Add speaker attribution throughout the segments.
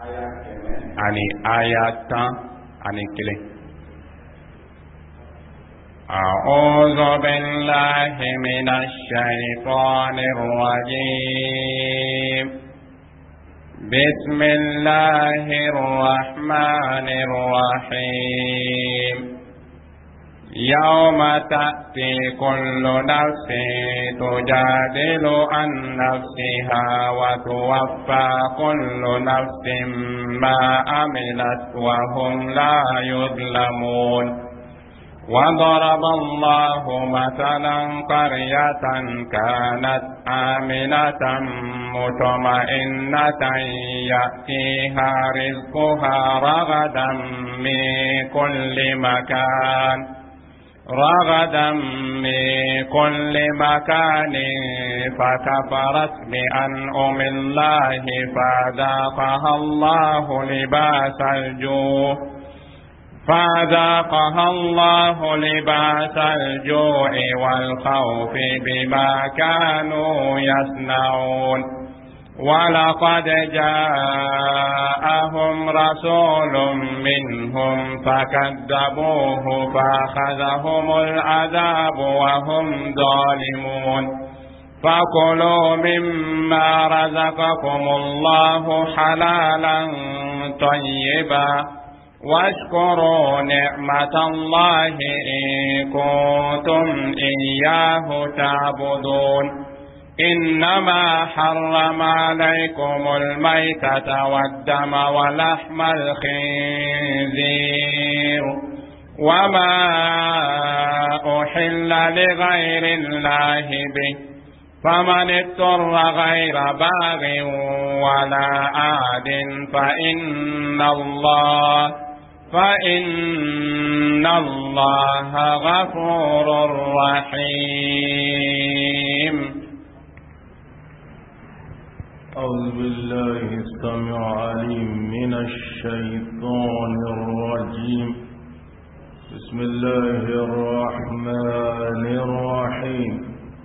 Speaker 1: ani ayatan ani kelen. A'udzu billahi minasy syaithanir rajim. Bismillahirrahmanirrahim. Yauma ta'ti kullu nafsin tujadilu an nafsiha wa tuwaffa kullu nafsin ma amilat wa hum la yudlamun. وضرب الله مثلا قرية كانت آمنة مطمئنة يأتيها رزقها رغدا من كل مكان فكفرت بأنعم الله فذاقها الله لباس الجوع والخوف بما كانوا يصنعون. ولقد جاءهم رسول منهم فكذبوه فأخذهم العذاب وهم ظالمون. فكلوا مما رزقكم الله حلالا طيبا واشكروا نعمة الله إن كنتم إياه تعبدون. إنما حرم عليكم الميتة والدم ولحم الخنزير وما أحل لغير الله به فمن اضطر غير باغ ولا عاد فإن الله غفور رحيم.
Speaker 2: أعوذ بالله السميع العليم من الشيطان الرجيم. بسم الله الرحمن الرحيم.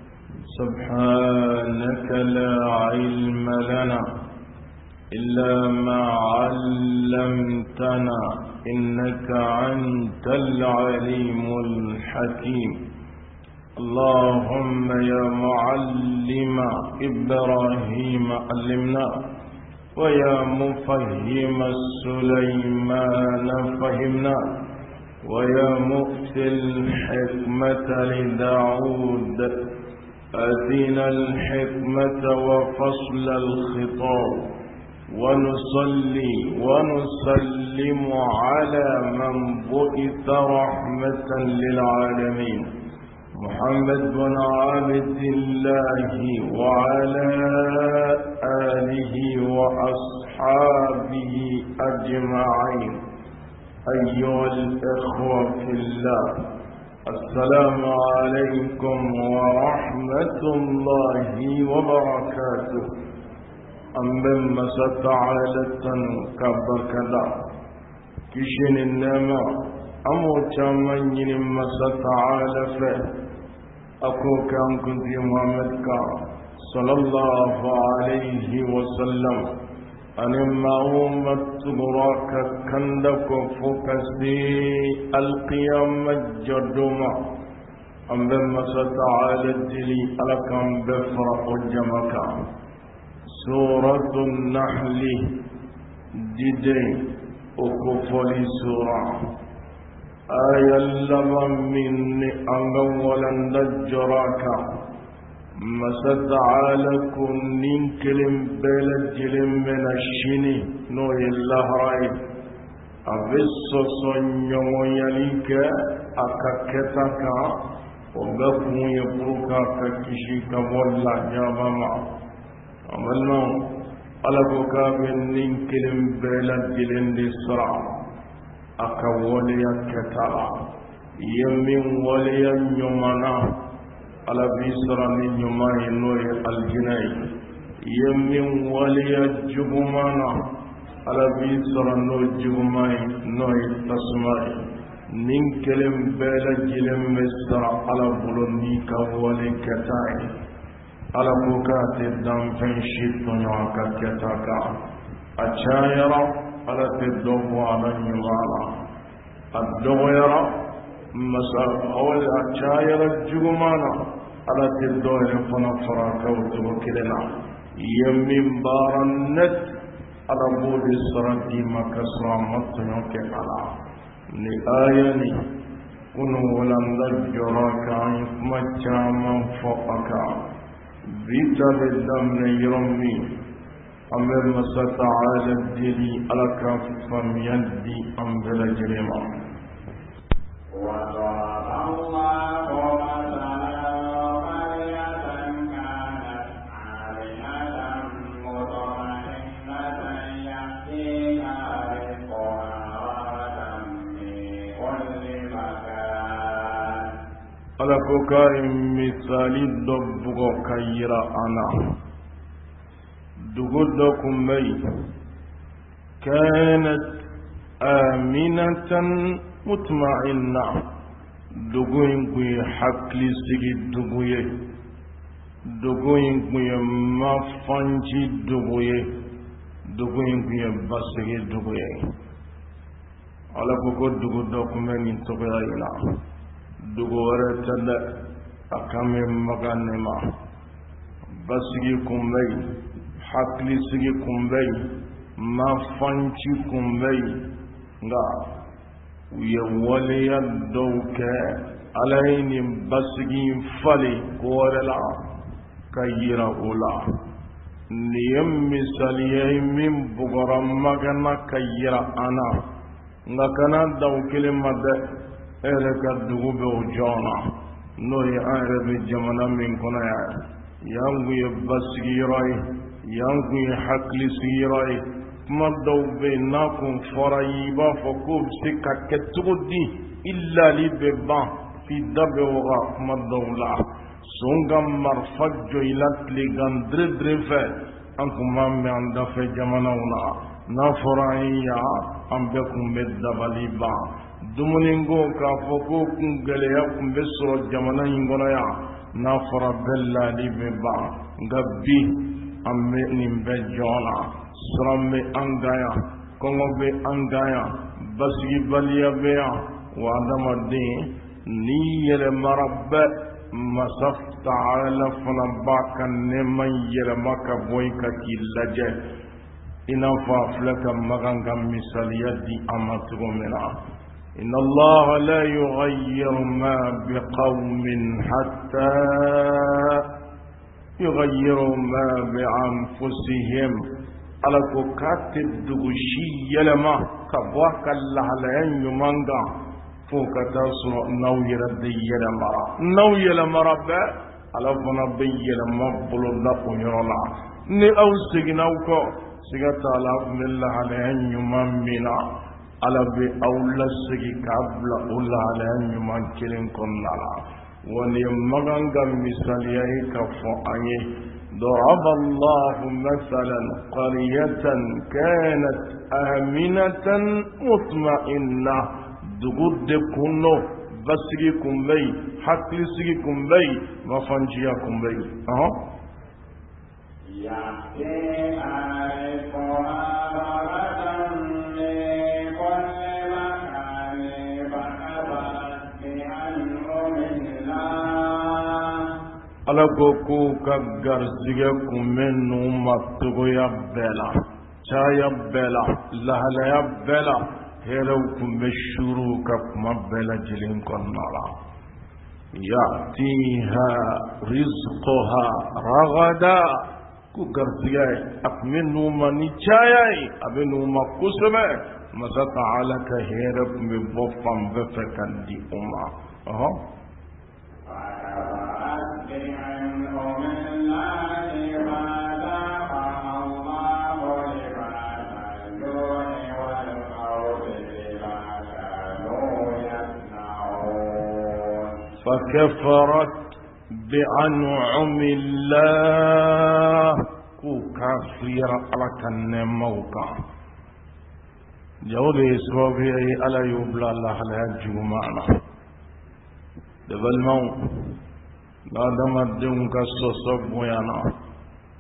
Speaker 2: سبحانك لا علم لنا إلا ما علمتنا إنك أنت العليم الحكيم. اللهم يا معلم إبراهيم علمنا ويا مفهم سليمان فهمنا ويا مؤتي الحكمة لداود آتينا الحكمة وفصل الخطاب ونصلي ونسلم على من بعث رحمة للعالمين محمد بن عبد الله وعلى آله وأصحابه أجمعين. أيها الإخوة في الله، السلام عليكم ورحمة الله وبركاته. أمبما ستعالة كبكلا كشن النما أمو تمنين ما ستعالى فيه أكو كان كنت محمد صلى الله عليه وسلم أنما أمت براك كندك فكسي القيامة جدوما أمبما ستعالى الدلي ألكم بفرق الجمك. سورة النحل ديدي أكفل سورة آية لما من أنغولا نجراك مسدعى لكم ننكلم بلجلم من الشني نوي الله رأي أبسس يليك أككتك وغفو يبروك ككشيك ولا جابما أمنا ألقوك من ننكلم بلجلم لسرع أكوليا كتلا يمين وليا يمنا على بيسر من يماي نوي الجناي يمين وليا جبمانا على بيسر نوي جبماي نوي تسماي ننكلم بلجلم مصر على بلوني كولي كتاي على بوكات الدم فنشيط نوعك كتاكا أشايرا على تدوم على يمانا الدغيرا مساء أول أشايرا الجمانا على تدوم فنفراك وتوكلنا يمين بارنت على بود السرد مكسرا مطنوك على لآيني كنوا ولن نجراك مجاما فوقك بيت بالدم يرمي أمر مسا تعالى الدلي على كفم يدي أمبل جريما
Speaker 1: وضرب الله مثلا قرية كانت آمنة مطمئنة يأتيها رزقها رغدا من كل مكان
Speaker 2: على كوكاي مثالي دبغو كيرا أنا دغدكم مي كانت آمنة مطمئنة دغوين كوي حقلي سيجي دغوي دغوين كوي ما فانجي دغوي دغوين كوي باسيجي دغوي على كوكو دغدكم مي تغيرنا دغورة تلا أكمل مغانما باسيجي كومي hakili sigi kunbɛyi mafanci kunbɛyi nka u ye waleya dɔw kɛ ala ye nin basigi falen ko wɛrɛ la ka yira o la nin ye misaliya ye min bugɔra magana ka yira an na nka kana da o kelen ma dɛ e yɛrɛ ka dugu bɛ o jɔn na n'o ye an yɛrɛ bɛ jamana min kɔnɔ yan yan kun ye basigiyɔrɔ ye yanku ye hakili sigiyɔrɔ ye kuma dɔw bɛ yen n'a kun fɔra ye i b'a fɔ k'o bɛ se ka kɛ cogo di i lali bɛ ban f'i da bɛ waga kuma dɔw la son ka marifa jɔ i la tilegan dere fɛ an kun b'a mɛn an dafɛ jamanaw na n'a fɔra an ye yan an bɛɛ kun bɛ dabali ban dumuni ko k'a fɔ k'o kun gɛlɛya kun bɛ sɔrɔ jamana in kɔnɔ yan n'a fɔra bɛɛ lali bɛ ban nka bi an bɛ nin bɛɛ jɔn na siran bɛ an kan yan kɔngɔ bɛ an kan yan basigibaliya bɛ yan wa adamaden ni yɛlɛmara bɛ masa taala fana b'a ka nɛɛma yɛlɛma ka bɔ yen ka k'i lajɛ i n'a fɔ a filɛ ka magan ka misaliya di an ma cogo min na إن الله لا يغير ما بقوم حتى يغيروا ما بأنفسهم على كاتب دغشي يلما كبوك الله لين يمانغا فوق تاسو نو يردي يلما رب على فنبي يلما بلو لقو يرلا ني أو سيغناوكو سيغتا من الله لين يمامنا على بأولى سيغي كابلا أولا لين يمانكلين كنالا ولمغنغا مثاليه كفؤانيه ضرب الله مثلا قرية كانت آمنة مطمئنة دغد كنو بسريكم بي حقل سريكم بي مفنجيكم بي ala ko ko ka garzige kumenu matugoya bela chaya bela lahalaya bela heraw kumbe shuru ka kuma bela jilin konnala yatiha rizquha ragada ku garzige akmenu mani chaya abenu makusme masa ta'ala ka heraw kumbe bofam befakan di umma فكفرت بأنعم الله كافر على كنموكا جود إسرائيل على يبلى الله لا جمعنا دبل مو لا دم الدم كسوسب ويانا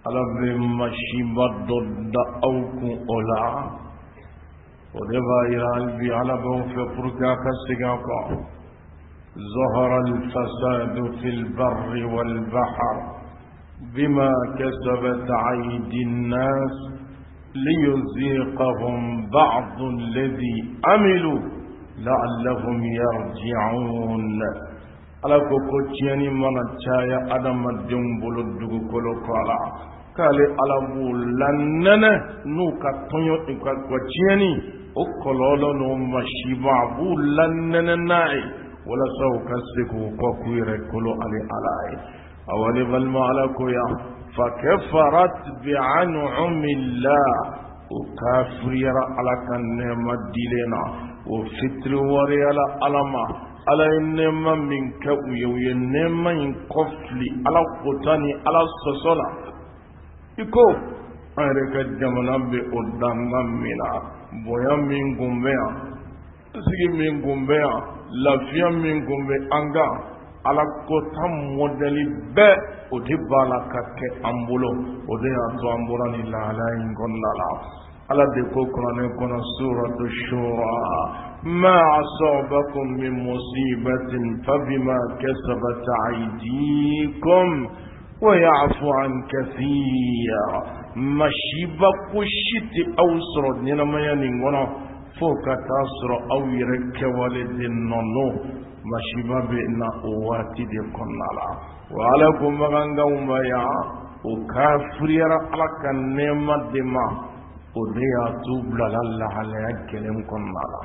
Speaker 2: ala be mashiba dodda awku ola o de ba iral bi ala bo fe purka ka siga ko ظهر الفساد في البر والبحر بما كسبت أيدي الناس ليذيقهم بعض الذي عملوا لعلهم يرجعون ala ko ko tieni mana chaya adama dembolo dugu kolo kala kale ala bu lannana nu ka tonyo ka ko tieni o kololo no mashiba bu lannana nai wala saw kasiku ko kuire kolo ali alai awali bal malaku ya فكفرت بعنعم الله وكافر على كنما ديلنا وفتر وريالا علما على إنما من كوي وإنما من قفلي على قطاني على الصلاة يكو أريك الجمنا بأدام منا بويا من قنبيا سيجي من قنبيا لافيا من قنبيا أنغا ala kota modeli be o de bala ka ke ambulo o de ato ambura ni la la ingonnala ala de ko kono kono suratu shura ma asabakum min musibatin fabima kasabat aydikum wa ya'fu an kathira mashiba kushiti awsro ni na mayani ngono foka tasro aw yirke walidin nono mashiba be na owati de konnala wala ko maganga umaya o kafrira alaka nema de ma o de ya tubla lalla hala yakelem konnala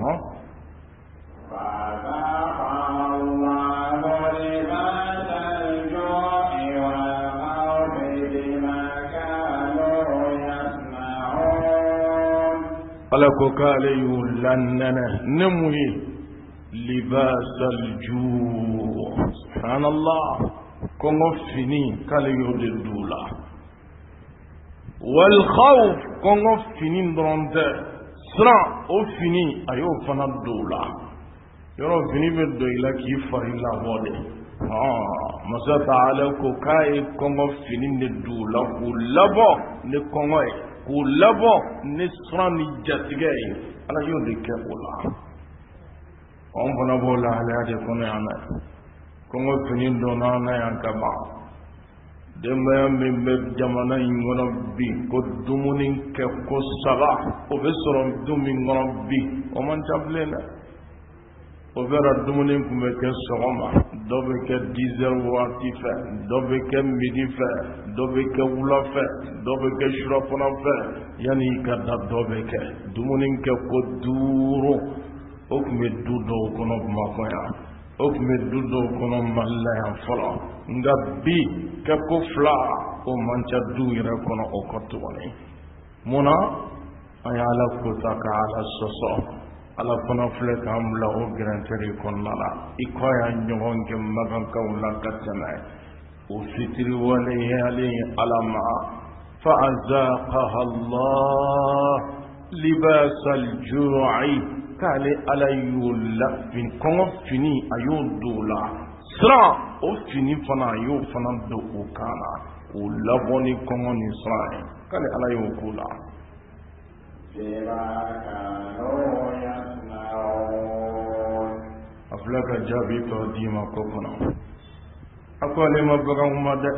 Speaker 2: ala ko kale yulannana nemuhi لباس الجوع سبحان الله كونغ فيني كالي يودولا والخوف كونغ فيني درونت سرا او فيني ايو فنا دولا يرو فيني بدويلا كي فريلا بودي مسا تعالى كو كاي كونغ فيني ندولا كولابو نكونغ كولابو نسرا نجاتيغي انا يودي كولا on fana b'o lahalaya de kɔnɔ yan nɔ kɔngɔ fini donna na yan ka ban denbaya min bɛ jamana in kɔnɔ bi ko dumuni kɛ ko saba o bɛ sɔrɔ du min kɔnɔ bi o man ca bilen dɛ o bɛra dumuni tun bɛ kɛ sɔgɔma dɔ bɛ kɛ 10 heures waati fɛ dɔ bɛ kɛ midi fɛ dɔ bɛ kɛ wula fɛ dɔ bɛ kɛ surafana fɛ yanni i ka da dɔ bɛ kɛ dumuni kɛ ko 5 o tun bɛ du dɔw kɔnɔ Bamakɔ yan o tun bɛ du dɔw kɔnɔ Mali la yan fɔlɔ nka bi kɛko 2 o man ca du yɛrɛ kɔnɔ o kɔ tuguni munna an ye Ala kota ka Ala sɔsɔ Ala fana filɛ k'an bila o gɛrɛntɛri kɔnɔna la i kɔ y'a ɲɔgɔn kɛ magankaw la ka tɛmɛ o fitiri waleyalen Ala ma fa azaqaha Allah libasa al-ju'i kale ala y'ola fin kɔngɔ fini a y'o don la siran o fini fana a y'o fana don o kan na o labɔ ni kɔngɔ ni siran ye kale ala y'o k'o la. a filɛ ka jaabi tɔ d'i ma ko kɔnɔ a ko ale ma baganw ma dɛ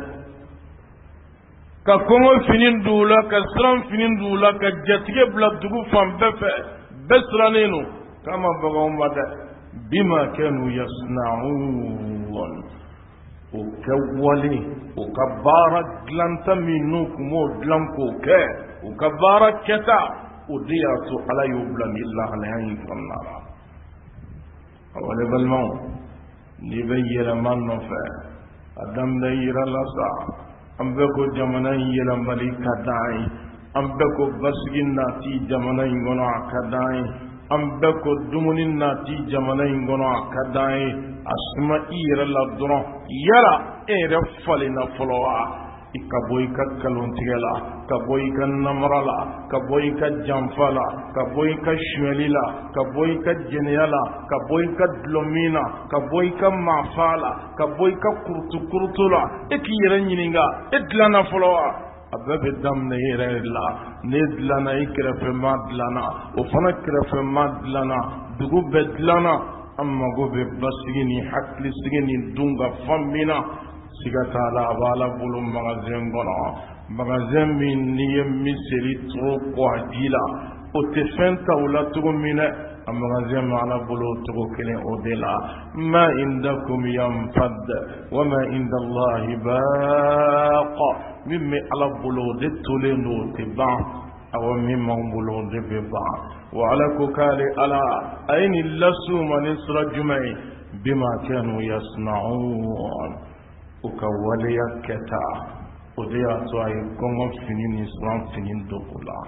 Speaker 2: ka kɔngɔ fini don la ka siran fini don la ka jatigɛ bila dugu fan bɛɛ fɛ. بسرانينو كما بغاو مدى بما كانوا يصنعون وكولي وكبارك لانتا منوك مود لانكو كي وكبارك كتا ودياتو على يبلغ الله عليهم فالنار أولي بالمو نبير من نفع أدم دير لسا أمبكو جمنا يلا مليكا داعي an bɛɛ ko basigi nati jamana in kɔnɔ a ka d'an ye an bɛɛ ko dumuni nati jamana in kɔnɔ a ka d'an ye a suma i yɛrɛ la dɔrɔn yala e yɛrɛ falenna fɔlɔ wa ka bɔ i ka kalontigɛ la ka bɔ i ka namara la ka bɔ i ka janfa la ka bɔ i ka suɲɛli la ka bɔ i ka jɛnɛya la ka bɔ i ka dulɔmin na ka bɔ i ka maafa la ka bɔ i ka kurutu la e k'i yɛrɛ ɲininka e dilanna fɔlɔ wa a bɛɛ bɛ daminɛ i yɛrɛ la ne dilanna i kɛrɛfɛmaa dilanna o fana kɛrɛfɛmaa dilanna dugu bɛɛ dilanna an mago bɛ basigi ni hakilisigi ni dungafan min na siga t'a la a b'a la bolo magasin kɔnɔ magasin min n'i ye miseli tɔgɔ kɔ a ji la o tɛ fɛn ta o la cogo min dɛ a magasin bɛ ala bolo cogo kelen o de la ma indakum yanfad wa ma inda Allahi baaq min bɛ ala bolo o de tolen don o tɛ ban awɔ min b'an bolo o de bɛ ban wa ala ko k'ale ala a ye nin lasu ma ni sira jumɛn ye bima kanu yasna'un u ka waleya kɛta o de y'a to a ye kɔngɔ fini ni suran fini don o la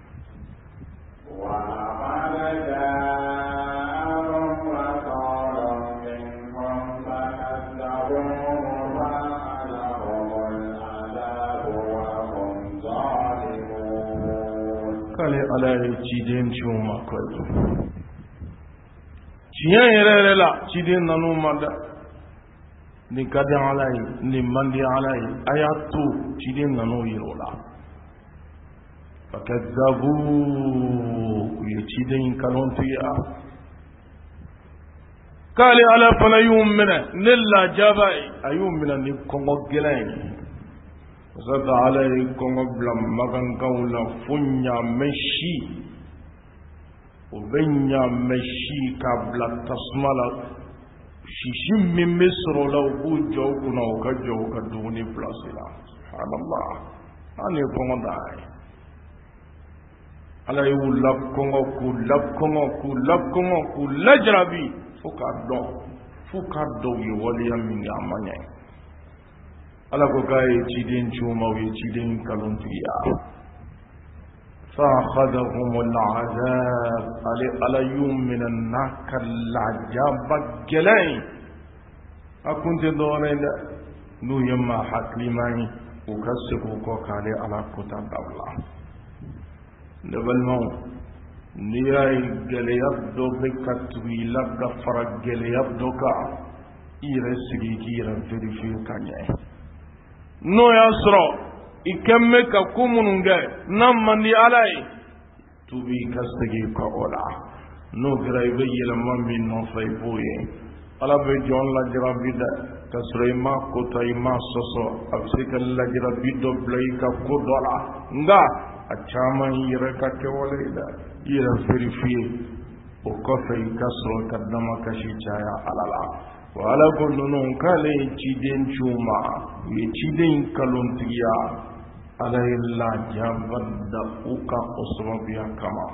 Speaker 2: k'ale ala ye ciden ci o ma koyi tiɲɛ yɛrɛ yɛrɛ la ciden nan'u ma dɛ nin ka di ala ye nin man di ala ye a y'a to ciden nan'u yira o la fakazzabu u ye ciden in kalontigiya k'ale ala fana y'u minɛ ne lajaba ye a y'u minɛ ni kɔngɔ gɛlɛn ye wasata ala ye kɔngɔ bila magankaw la fo ɲaamɛ si o bɛ ɲaamɛ si k'a bila tasuma la sisi min bɛ sɔrɔ o la u b'u jɔ u kunna u ka jɔ u ka dumuni pilasi la subhanallah an ye kɔngɔ da ye ala y'u lakɔngɔ k'u lakɔngɔ k'u lakɔngɔ k'u lajarabi fo k'a dɔn u ye waleya min kɛ a ma ɲɛ ala ko k'a ye ciden ci u ma u ye ciden kalontigiya فأخذهم العذاب على يوم من الناك العجاب الجلين أكنت دورين نو يما حكلماني وكسكو كوكالي على كتاب الله نبل مو نياي جلياب دو بكتوي لك فرق جلياب دوكا إيرسكي كيرا فريفي كانيا نو يسرو ikemme ka kumununge nan mandi alai tubi kastagi ka ola no graibe yelama min no fay boye ala be jon la jarabida kasrema ko tayma soso absika la jarabido blay ka ko dola nga achama yire ka ke wala yire verifie o ko fay kasro kadama kashi chaya alala wala kullu non kale ciden chuma ye ciden kalontiya ala illa jabadda uka osrobiya kama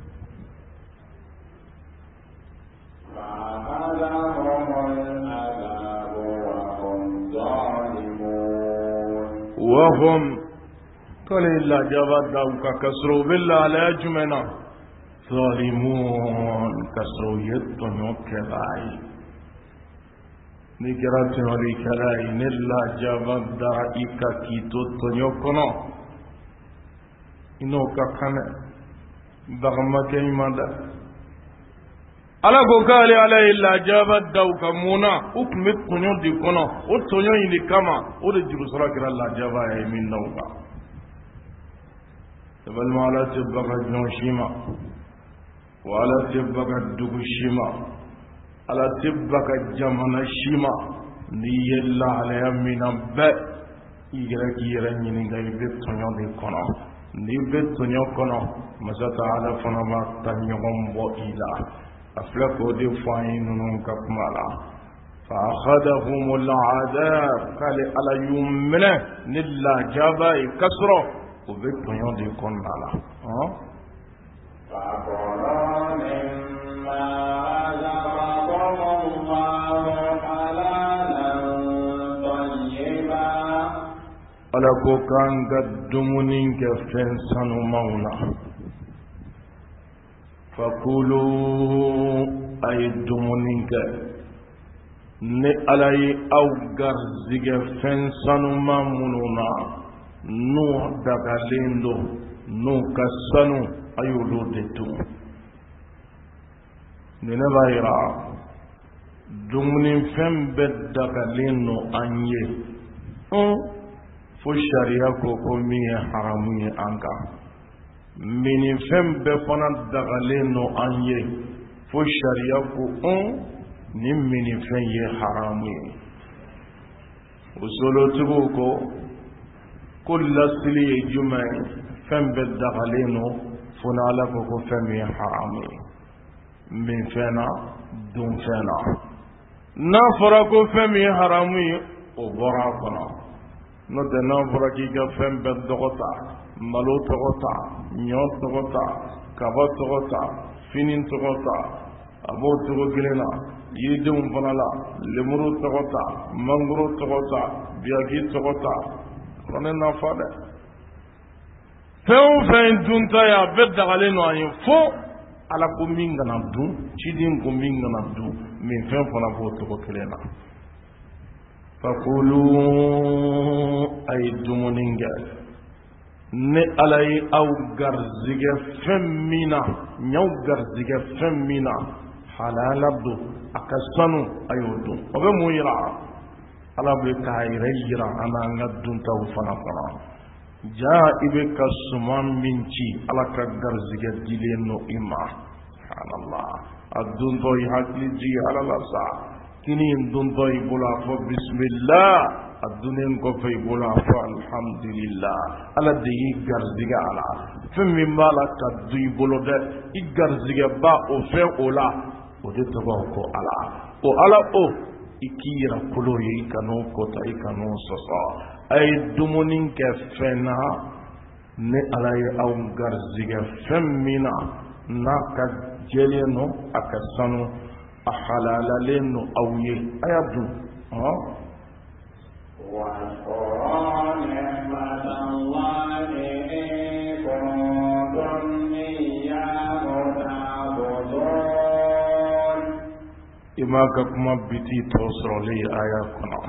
Speaker 2: وهم قال إلا جبادda uka kasro billa ala jumena ظالمون kasro yettonyo kelai ni kerati wali kalai nella jabadda ika kito tonyo kono ino kakane bagma keimada ala ko kale ala illa jabadda ukamuna ukme tonyo di kono o tonyo ini kama o de jiru sura kira la jaba ya min nauka tabal mala tibaka jonshima wala tibaka dugushima ala tibaka jamana shima ni yella ala yamina ba igira kira nyini ngai betonyo de kono ni betonyo kono masata ala fana ma tanyom bo ila aflako de fainun kakmala fa akhadahum al'adab qala ala yumna nilla jaba kasro o betonyo de konala
Speaker 1: fa qala
Speaker 2: ala ko kan ga dumunin ke fen sanu mauna fakulu ay dumunin ke ne alai au garzige fen sanu mamununa n'u dagalen don n'u ka sanu a y'olu de dun ni ne b'a yira dumunifɛn bɛɛ dagalen don an ye fo sariya ko min ye haramu ye an kan minifɛn bɛɛ fana dagalen don an ye fo sariya ko ni minifɛn ye haramu ye usolotigiw ko lasili ye jumɛn ye fɛn bɛɛ dagalen don fo ni Ala ko fɛn min ye haramu ye min fɛn na dun fɛn na n'a fɔra ko fɛn min ye haramu ye o bɔra a kɔnɔ n'o tɛ n'a fɔra k'i ka fɛn bɛɛ tɔgɔ ta malo tɔgɔ ta ɲɔ tɔgɔ ta kaba tɔgɔ ta fini tɔgɔ ta a b'o cogo kelen na yiridenw fana la lemuru tɔgɔ ta mangoro tɔgɔ ta biyaki tɔgɔ ta o ne nafa dɛ fɛn o fɛn dunta ye a bɛɛ dagalen don an ye fo Ala ko min kana dun ciden ko min kana dun min fɛn fana b'o cogo kelen na fakulu a ye dumuni kɛ ne Ala ye aw garizigɛ fɛn min na ɲaw garizigɛ fɛn min na halala don a ka sanu a y'o dun o bɛ mun yira Ala bɛ k'a yɛrɛ yira an n'an ka duntaw fana kɔnɔ jaa i bɛ ka suman min ci Ala ka garizigɛ dilen don i ma subhanallah a duntɔ i hakili jigi Ala la sa kini in duntɔ i bolo a fɔ bismillah a dunnen kɔfɛ i bolo a fɔ alhamdulillah Ala de y'i garizigɛ a la fɛn min b'a la ka dun i bolo dɛ i garizigɛba o fɛn o la o de tɔgɔ ko Ala o Ala o i k'i yɛrɛ kolo ye i kan'o kota i kan'o sɔsɔ a ye dumuni kɛ fɛn na ne Ala ye aw garizigɛ fɛn min na n'a ka jɛlen don a ka sanu a halalalen don aw ye a y'a dun i m'a ka kuma biti tɔ sɔrɔlen aya kɔnɔ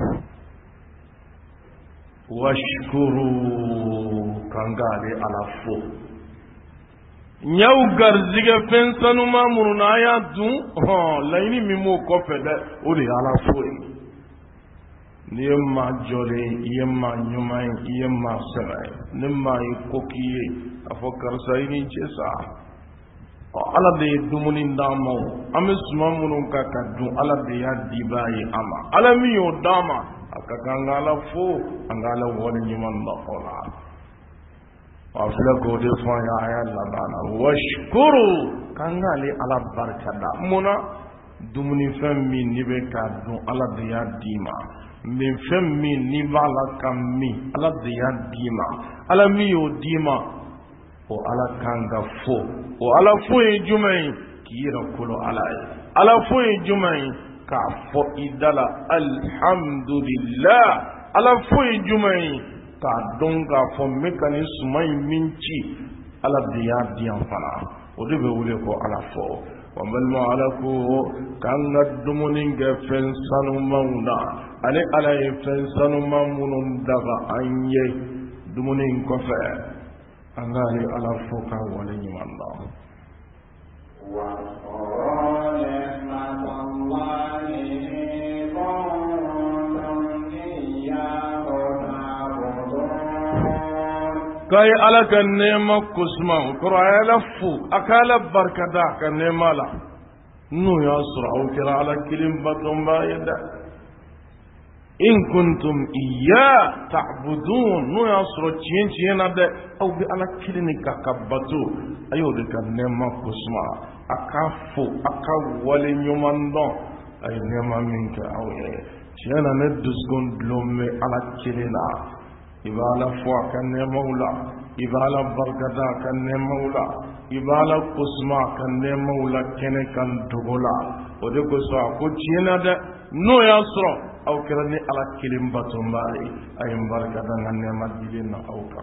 Speaker 2: washkuru kan k'ale Ala fo ɲaw garizigɛ fɛn sanuma minnu na a y'a dun laɲini min b'o kɔfɛ dɛ o de ye Ala fo ye n'i ye maa jɔlen i ye maa ɲuman ye i ye maa sɛbɛ ye ni maa ye ko k'i ye a fɔ karisa i ni ce sa Ala de ye dumuni d'an ma an bɛ suman minnu ka dun Ala de y'a dibaa ye an ma Ala min y'o d'an ma a ka kan an ka Ala fo an ka Ala waleɲuman dɔn o la a filɛ k'o de fɔ an ye a y'a laban na washkuru k'an k'ale Ala barikada mun na dumunifɛn min n'i bɛ k'a dun Ala de y'a d'i ma min fɛn min n'i b'a la ka min Ala de y'a d'i ma Ala min y'o d'i ma o Ala kan ka fo o Ala fo ye jumɛn ye k'i yɛrɛ kolo Ala ye Ala fo ye jumɛn ye k'a fɔ i da la alhamdulillah Ala fo ye jumɛn ye k'a dɔn k'a fɔ n bɛ ka nin suman in min ci Ala de y'a di yan fana o de bɛ wele ko Ala fo wa balima Ala ko k'an ka dumuni kɛ fɛn sanumanw na ale Ala ye fɛn sanuman minnu daga an ye dumuni in kɔfɛ an k'ale Ala fo k'a waleɲuman dɔn k'a ye Ala ka nɛɛma kosuma o kɔrɔ a y'Ala fo a ka Ala barikada a ka nɛɛma la n'o y'a sɔrɔ aw kɛra Ala kelen batonbaa ye dɛ in kuntum iya ta'budun n'o y'a sɔrɔ tiɲɛ na dɛ aw bɛ Ala kelen de ka bato a y'o de ka nɛɛma kosuma a k'a fo a ka wale ɲuman dɔn a ye nɛɛma min kɛ aw ye tiɲɛ na ne dusukun dulon bɛ Ala kelen na i b'a Ala fo a ka nɛɛmaw la i b'a Ala barikada a ka nɛɛmaw la i b'a Ala kosuma a ka nɛɛmaw la kɛnɛ kan dogo la o de kosɔn a ko tiɲɛ na dɛ n'o y'a sɔrɔ aw kɛra ni Ala kelen batonbaa ye a ye n barikada n ka nɛɛma dilen na aw kan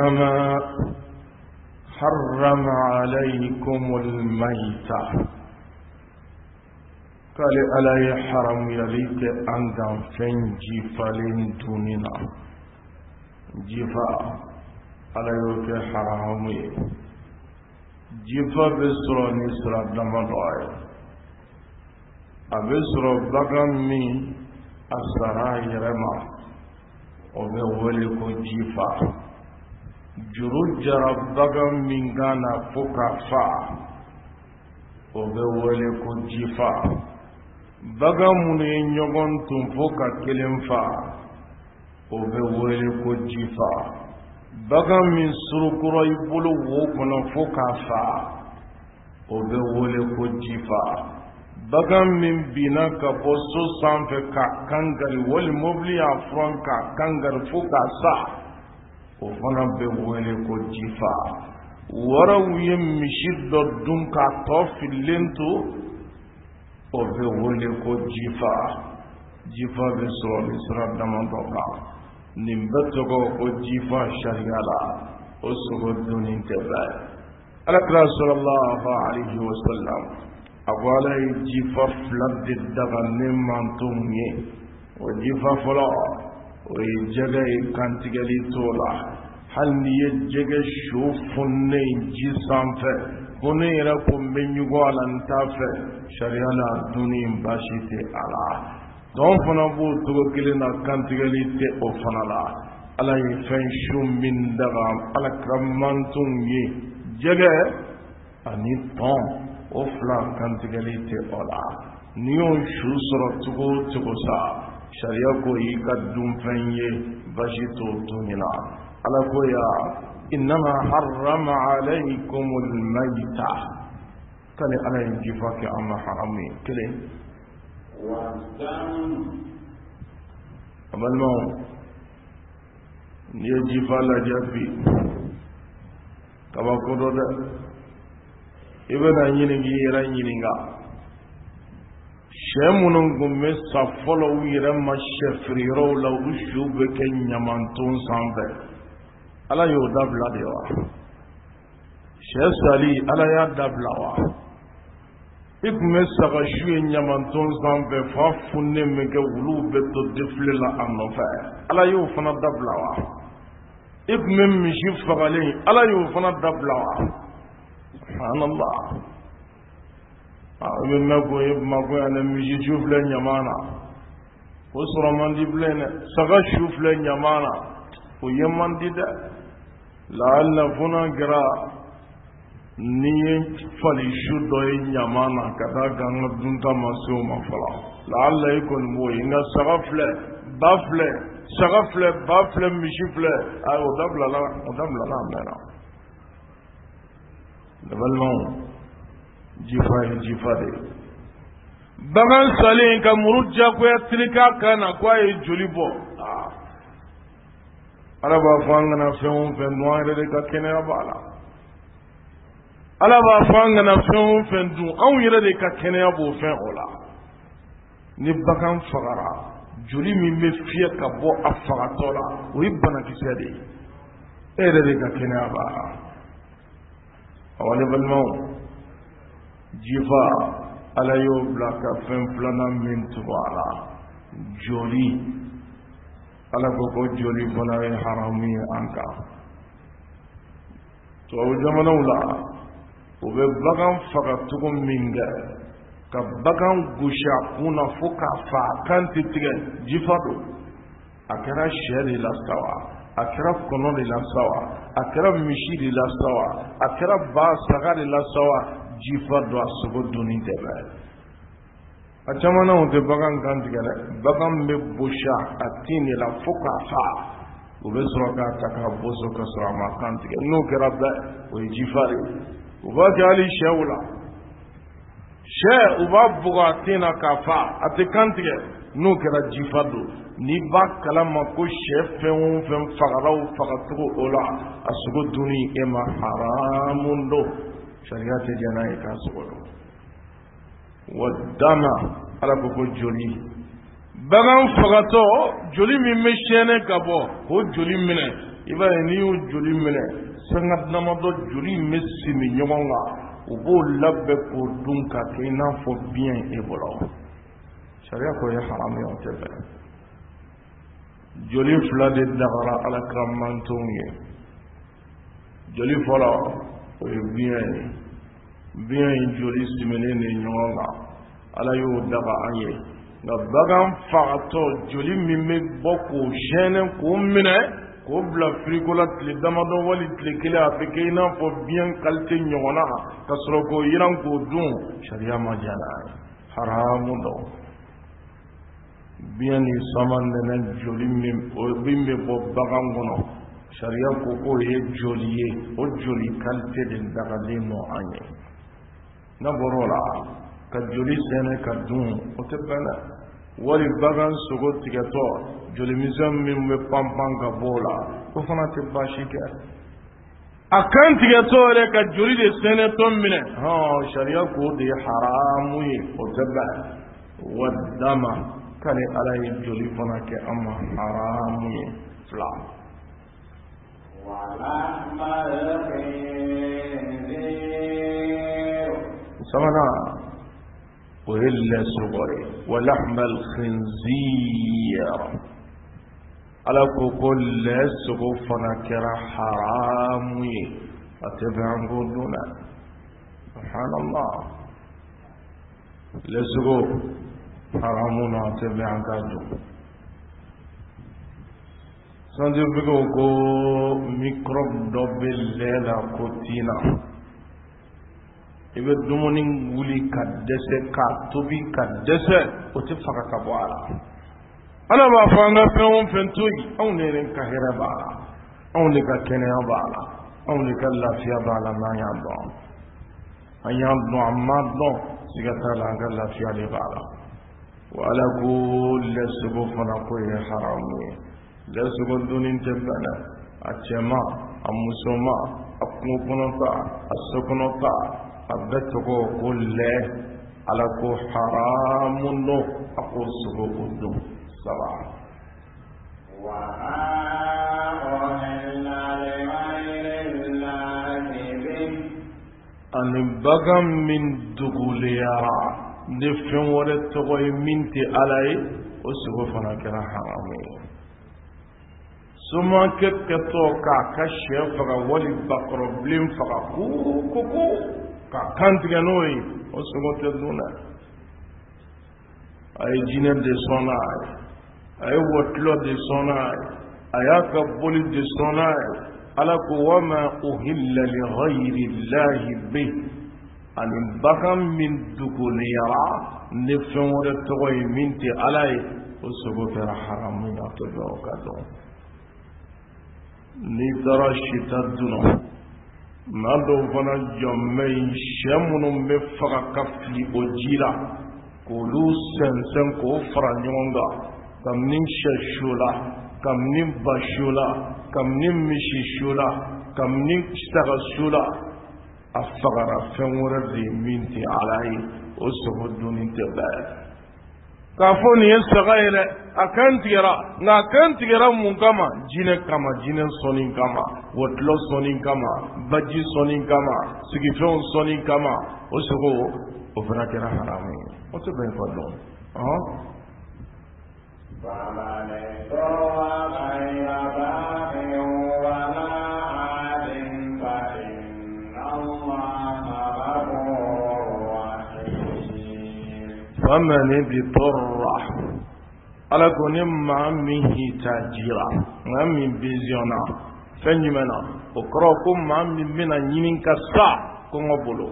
Speaker 2: إنما حرم عليكم الميتة قال ألا يحرم يليك أنغام فين جفالين دوننا جفا ألا يوك حرامي جفا بسرو نسرا دمدوائي أبسرو بغمي أسراء يرمى وبولك جفا juru jara bagan min gana fo ka fa o bɛ wele ko jifa bagan minnu ye ɲɔgɔn tun fo ka kelen fa o bɛ wele ko jifa bagan min surukura i bolo wo kɔnɔ fo ka fa o bɛ wele ko jifa bagan min binna ka bɔ so sanfɛ ka kangari wali mobili y'a furan ka kangari fo ka sa o fana bɛ wele ko jifa waraw ye misi dɔ dun k'a tɔ fililen to o bɛ wele ko jifa jifa bɛ sɔrɔ nin sira damadɔ kan nin bɛɛ tɔgɔ ko jifa sariya la o sogo dunni tɛ bɛɛ alakira sallallahu alaihi wa sallam a ko ala ye jifa fila de daga ne man to mun ye o jifa fɔlɔ o ye jɛgɛ ye kantigɛli t'o la hali ni ye jɛgɛ su funnen ji sanfɛ ko ne yɛrɛ ko n bɛ ɲugu a la n t'a fɛ sariya la dunni baasi tɛ a la tɔn fana b'o cogo kelen na kantigɛli tɛ o fana la ala ye fɛn su min daga alakira mantonw ye jɛgɛ ani tɔn o fila kantigɛli tɛ o la n'i y'o su sɔrɔ cogo o cogo sa sariya ko y'i ka dunfɛn ye baasi t'o dunni na ala ko ya innama harrama alaykumul mayta kale ala ye jifa kɛ an ma haramu ye kelen a balimaw n'i ye jifa lajɛ bi kabako dɔ dɛ i bɛna ɲini k'i yɛrɛ ɲininka sɛ minnu tun bɛ sa fɔlɔ u yɛrɛ ma sɛfiriyɔrɔw la u su bɛ kɛ ɲamanton sanfɛ ala y'o dabila de wa sɛ sali ala y'a dabila wa i tun bɛ saga su ye ɲamanton sanfɛ fa funnen bɛ kɛ wuluw bɛ to defile la a nɔfɛ ala y'o fana dabila wa i tun bɛ misi fagalen ala y'o fana dabila wa subhanallah i bɛ mɛn ko ye bamakɔ yan dɛ misi su filɛ ɲama na o sɔrɔ man di bilen dɛ saga su filɛ ɲama na o ye man di dɛ laala fana kɛra ni ye fali su dɔ ye ɲama na ka taa ka an ka dunta ma se o ma fɔlɔ laala i kɔni b'o ye nka saga filɛ ba filɛ saga filɛ ba filɛ misi filɛ o dabila la a mɛnna ne balimaw jifa ye jifa de bagan salen ka muru jagoya tirika kan na ko a ye joli bɔ ala b'a fɔ an kana fɛn o fɛn dun an yɛrɛ de ka kɛnɛya b'a la ala b'a fɔ an kana fɛn o fɛn dun anw yɛrɛ de ka kɛnɛya b'o fɛn o la ni bagan fagara joli min bɛ fiyɛ ka bɔ a fagatɔ la o ye banakisɛ de ye e yɛrɛ de ka kɛnɛya b'a la awɔ ne balimaw jifa ala y'o bila ka fɛn filanan min tugu a la joli ala ko ko joli fana ye haramu ye an kan tubabu jamanaw la u bɛ bagan faga cogo min kɛ ka bagan gosi a kun na fo k'a fa a kan tɛ tigɛ jifa don a kɛra sɛ de la sa wa a kɛra kɔnɔ de la sa wa a kɛra misi de la sa wa a kɛra ba saga de la sa wa jifa don a sogo dunni tɛ bɛɛ a caman na o tɛ bagan kan tigɛ dɛ bagan bɛ bosi a tin de la fo k'a fa u bɛ sɔrɔ k'a ta k'a boso ka sɔrɔ a ma kan tigɛ n'o kɛra bɛɛ o ye jifa de ye u b'a kɛ hali sɛw la sɛ u b'a bugɔ a tin na k'a fa a tɛ kan tigɛ n'o kɛra jifa don n'i b'a kalama ko sɛ fɛn o fɛn fagara o fagacogo o la a sogo dunni e ma haramu don sariya tɛ diya n'a ye k'a sogo don wa dama ala ko ko joli bagan fagatɔ joli min bɛ sɛnɛ ka bɔ k'o joli minɛ i b'a ye n'i y'u joli minɛ sanga damadɔ joli in bɛ simi ɲɔgɔn kan u b'o labɛn k'o dun ka kɛ i n'a fɔ biyɛn e bolo sariya ko ye haramu ye o tɛ bɛn joli fila de dagara alakira mantonw ye joli fɔlɔ o ye biyɛn ye biyɛn in joli siminen de ɲɔgɔn kan ala y'o daga an ye nka bagan fagatɔ joli min bɛ bɔ k'o sɛnɛ k'o minɛ k'o bila firiko la tile damadɔ wali tile kelen a bɛ kɛ i n'a fɔ biyɛn kalite ɲɔgɔnna ka sɔrɔ k'o yiran k'o dun sariya ma diya n'a ye haramu dɔn biyɛn ni sama nɛnɛ joli min bɛ bɔ bagan kɔnɔ sariya ko k'o ye joli ye o joli kalite de dagalen nɔ an ye n'a bɔra o la ka joli sɛnɛ ka dun o tɛ bɛn dɛ wali bagan sogo tigɛtɔ jolimisɛn min bɛ panpan ka bɔ o la o fana tɛ baasi kɛ a kan tigɛtɔ yɛrɛ ka joli de sɛnɛtɔ minɛ sariya ko de ye haramu ye o tɛ bɛn wa dama k'ale ala ye joli fana kɛ an ma haramu ye fila sabanan o ye lɛsogo ye walahma alkhinzir ala ko ko lɛsogo fana kɛra haramu ye a tɛ bɛn an k'o dun dɛ subhanallah lɛsogo haramu na a tɛ bɛn an k'a dun scientifiques ko microbe dɔ bɛ lɛ la ko tina i bɛ dumuni wuli ka dɛsɛ k'a tobi ka dɛsɛ o tɛ faga ka bɔ a la ala b'a fɔ an ka fɛn o fɛn to yen anw de ka hɛrɛ b'a la anw de ka kɛnɛya b'a la anw de ka lafiya b'a la n'an y'a dɔn an y'a dɔn an m'a dɔn siga t'a la an ka lafiya de b'a la wa ala ko lɛsogo fana ko ye haramu ye lɛsogo dunni tɛ bɛn dɛ a cɛman a musoman a kungo kɔnɔta a so kɔnɔta a bɛ tɔgɔ ko lɛ ala ko haramu don a ko sogo o don saba ani bagan min duguliyara ni fɛn wɛrɛ tɔgɔ ye min tɛ ala ye o sogo fana kɛra haramu ye somakɛ kɛtɔ k'a ka sɛ faga wali bakɔrɔbilen faga ko ka kantigɛ n'o ye o sogo tɛ dun dɛ a ye jinɛ de sɔn n'a ye a ye wɔtulɔ de sɔn n'a ye a y'a ka boli de sɔn n'a ye ala ko wama uhilla li ghayri llahi bih ani bagan min duguliyara ni fɛn wɛrɛ tɔgɔ ye min tɛ ala ye o sogo kɛra haramu ye a tɛ bɛn o ka dɔn n'i taara sita dunna maa dɔw fana jɔnbɛ yen sɛ minnu bɛ faga ka fili o ji la k'olu sɛnsɛn k'o fara ɲɔgɔn kan kabini sɛ su la kabini ba su la kabini misi su la kabini saga su la a fagara fɛn wɛrɛ de ye min tɛ ala ye o sogo dunni tɛ bɛɛ k'a fɔ nin ye saga ye dɛ a kan tigɛra nka a kan tigɛra mun kama jinɛ kama jinɛ sɔnni kama wɔtulɔ sɔnni kama baji sɔnni kama sigifɛnw sɔnni kama o sogo o fana kɛra haramu ye o tɛ bɛn fɔ dɔn فمن اضطر ala ko ni maa min hitajira maa min besoin fɛn jumɛn na o kɔrɔ ko maa min bɛna ɲini ka sa kɔngɔ bolo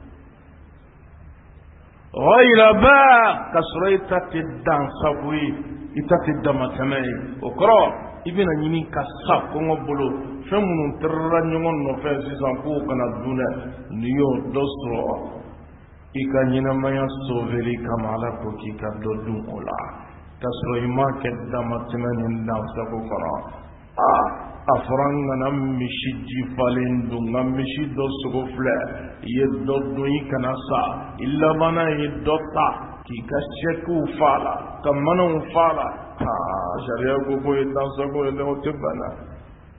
Speaker 2: ghayra baagh ka sɔrɔ i ta tɛ dansago ye i ta tɛ damatɛmɛ ye o kɔrɔ i bɛna ɲini ka sa kɔngɔ bolo fɛn minnu tɛrɛra ɲɔgɔn nɔfɛ sisan k'o kana dun dɛ n'i y'o dɔ sɔrɔ i ka ɲɛnamaya sɔveli kama ala ko k'i ka dɔ dun o la ka sɔrɔ i ma kɛ damatɛmɛ ni dansago kɔnɔ a fɔra n kana misi ji falen dun nka misi dɔ sogo filɛ i ye dɔ dun i kana sa i labanna ye dɔ ta k'i ka sɛkiw fa la ka manaw fa la sariya ko k'o ye dansago ye dɛ o tɛ bana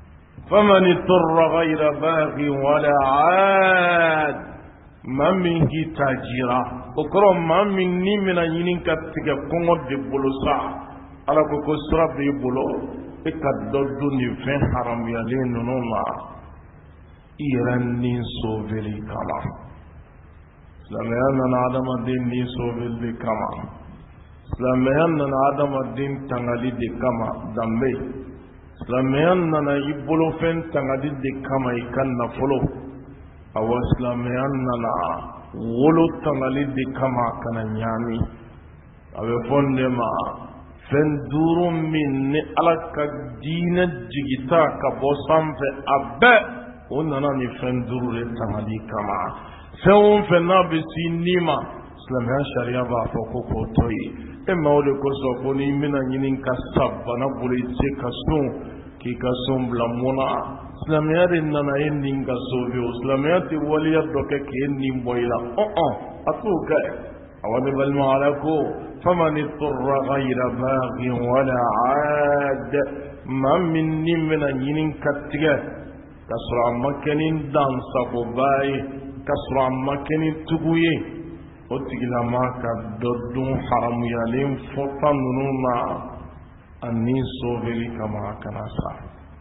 Speaker 2: فمن اضطر غير باغ ولا عاد ما من تاجرا وكرم ما من نمنا ينين كتك كونغ دي بلوسا على كوكو سراب دي بلو اكادودو نفين حرام يالين نوما إيرانين سوفيلي كما سلاميانا عدم الدين ني سوفيلي كما سلاميانا عدم الدين تنغالي دي كما دمبي سلاميانا يبلو فين تنغالي دي كما يكن فلو أو سلاميانا ولو تنغالي دي كما كان يامي أو فندما فندورو من ألك دين جيتا كبوسام في أبا ونانا نفندورو لتنغالي كما فهم فنابي سينما سلاميان شريعة بافوكو كوتوي إما ولي كوسوكوني منا ينين كسابنا بولي تيكاسون كي كاسون بلامونا سلاميان نانا ينين كسوفيو سلاميان تولي يدوكي كي ينين بويلا أتوكا أولي بالمعلكو فمن اضطر غير باغ ولا عاد ما مني منا ينين كتيك كسرع مكانين دانسا باي كسرع مكانين تقوي وتجلا ما كدردون حرام يالين فطن نونا أني سوفيلي كما كان صح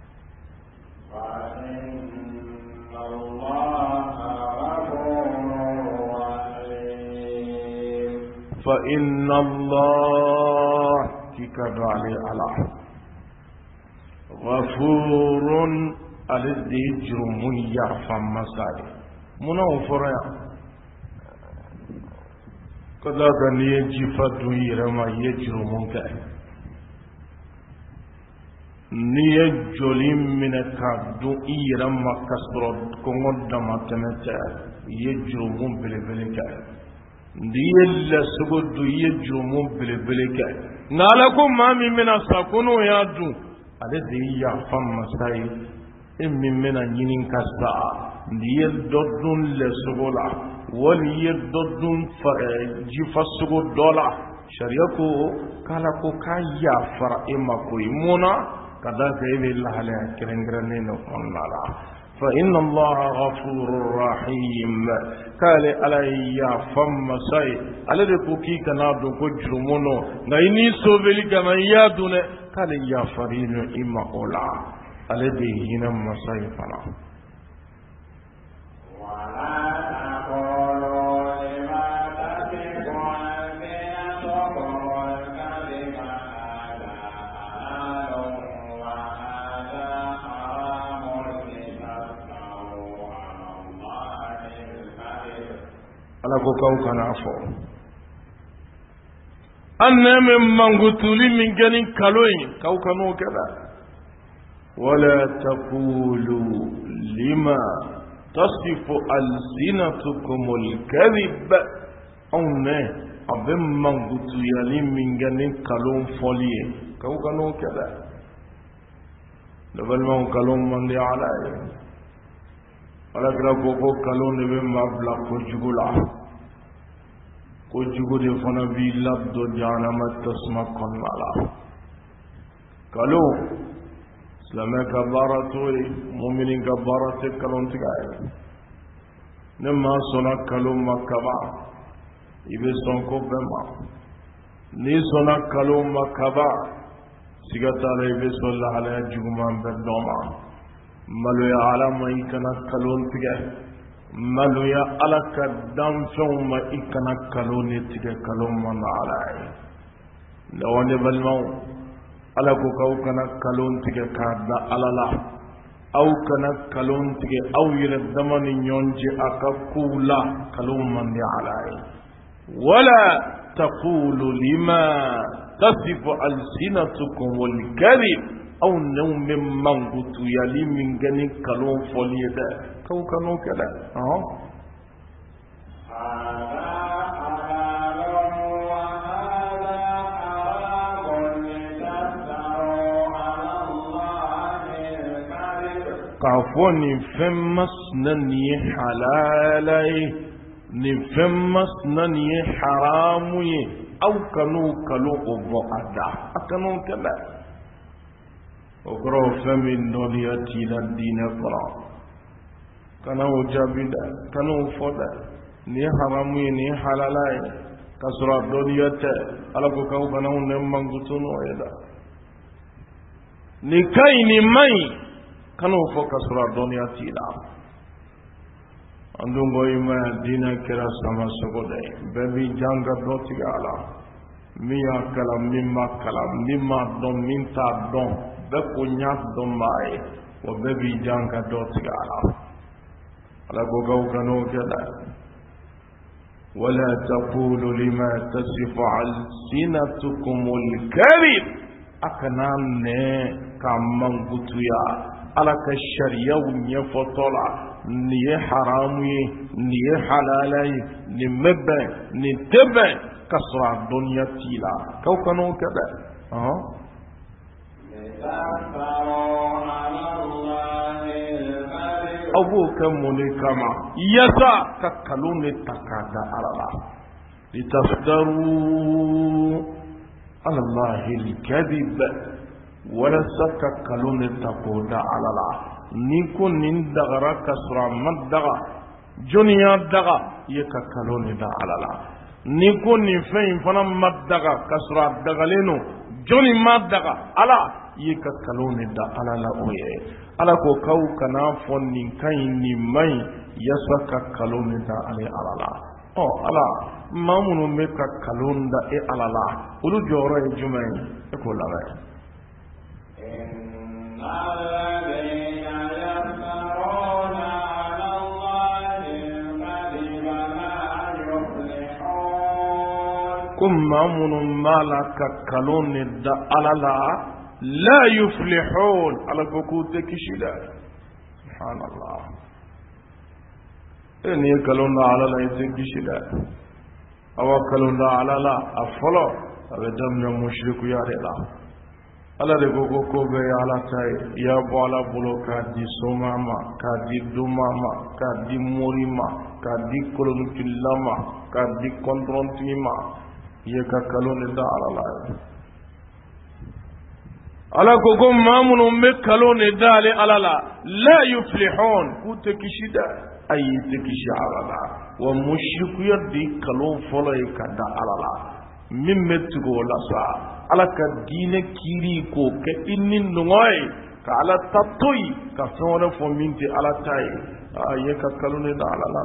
Speaker 2: فإن الله كيكاد علي على غفور الذي جرم يعفى مسائل منوفرا كذا كان يجي فدوي رما يجرم منك نيجولي من كادو إيرما كسرود كونغ دما تمتا يجرم بلبلك ديال سجود يجرم بلبلك نالكم ما من سكونوا يادو الذي يعفى مسائل إن من ينين كسا ديال دودون لسغولا وليال دودون جيفا سغو دولا شريكو كالاكو كايا فرا إما كوي مونا كذا كيف الله عليه كرنجرنين ونالا فإن الله غفور رحيم قال علي فم ساي الذي كوكي كنادو كجرمونو غيني سوبلي كما يادون قال يا فرين إما أولا الذي هنا مساي فلا ala ko kaw kana fo anne men mangutuli min ganin kaloyin kaw kano kada wala taqulu lima tasifu alsinatukum alkadhib awne abem mangutu yali min ganin kalon folie kaw kano kada dabal man kalon man di ala alakira koko kalon de be mabla ko jugula ko jugude fana bi labdo janama tasma konala kalo islama kabaratu mu'minin kabaratu kalon tigay nemma sona kalon makaba ibe sonko bema ni sona kalon makaba sigata ibe sallallahu alaihi juguman bedoma maluya alama ikana kalon tige maluya alaka damfew ma ikana kalon tige kalon man alai lawani balmaw alako kaw kana kalon tige kada alala aw kana kalon tige aw yele damani nyonje akakula kalon man alai wala taqulu lima tasifu alsinatukum wal kadhib أو نوم من منغوت يلي من جني كلون فوليدا كو كانوا كذا كافوني فمس نني حلالي نفمس نني حرامي أو كانوا كلو أبو أدا أكانوا كذا okoro fami ndoliyati la dina qara kana ujabida kana ufoda ni haramu ni halalai kasra doliyata alako ka kana unne mangutuno eda ni kai ni mai kana ufo kasra doliyati la andungo ima dina kira sama sogode bebi janga dotigala miya kala mimma don minta don be ko nyaat don mai wa bebi janga dotigala ala go gaw kano kala wala taqulu lima tasifu alsinatukum alkadhib akanane kamangutuya ala ka sharia unya fotola ni haramu ni halalai ni mabba ni taba kasra dunya tila kaw kanu kada abu kamuni kama yasa kakaluni takada alala litafdaru ala allahi alkadhib wala sakakaluni takoda alala ni ko nin dagara kasra maddaga juniya daga yakakaluni da alala ni ko ni fein fana maddaga kasra dagaleno joni maddaga ala yakakaluni da alala oye ala ko kaw kana fonni kai ni mai yasaka kaloni da ale alala ala mamunu me ka kalonda e alala ulu joro e jumai e ko lawe kum mamunu malaka kaloni da alala لا يفلحون على كوكوت كشيدا سبحان الله إن يكلون على لا يتكشيدا أو كلون على لا أفلا أبدم المشرك يا رلا على ركوكو بي على تاي يا بالا بلو كادي سوماما كادي دوماما كادي موريما كادي كلون كلاما كادي كونترون تيما يكلون على لا ala ko go mamunu me kalone dale alala la yuflihun kute kishida ay tekishi alala wa mushriku yadi kalon folo e kada alala min metugo la sa ala ka dine kiri ko ke innin ngoy ka ala tatoi ka sore fo minti ala tay ay ka kalone da alala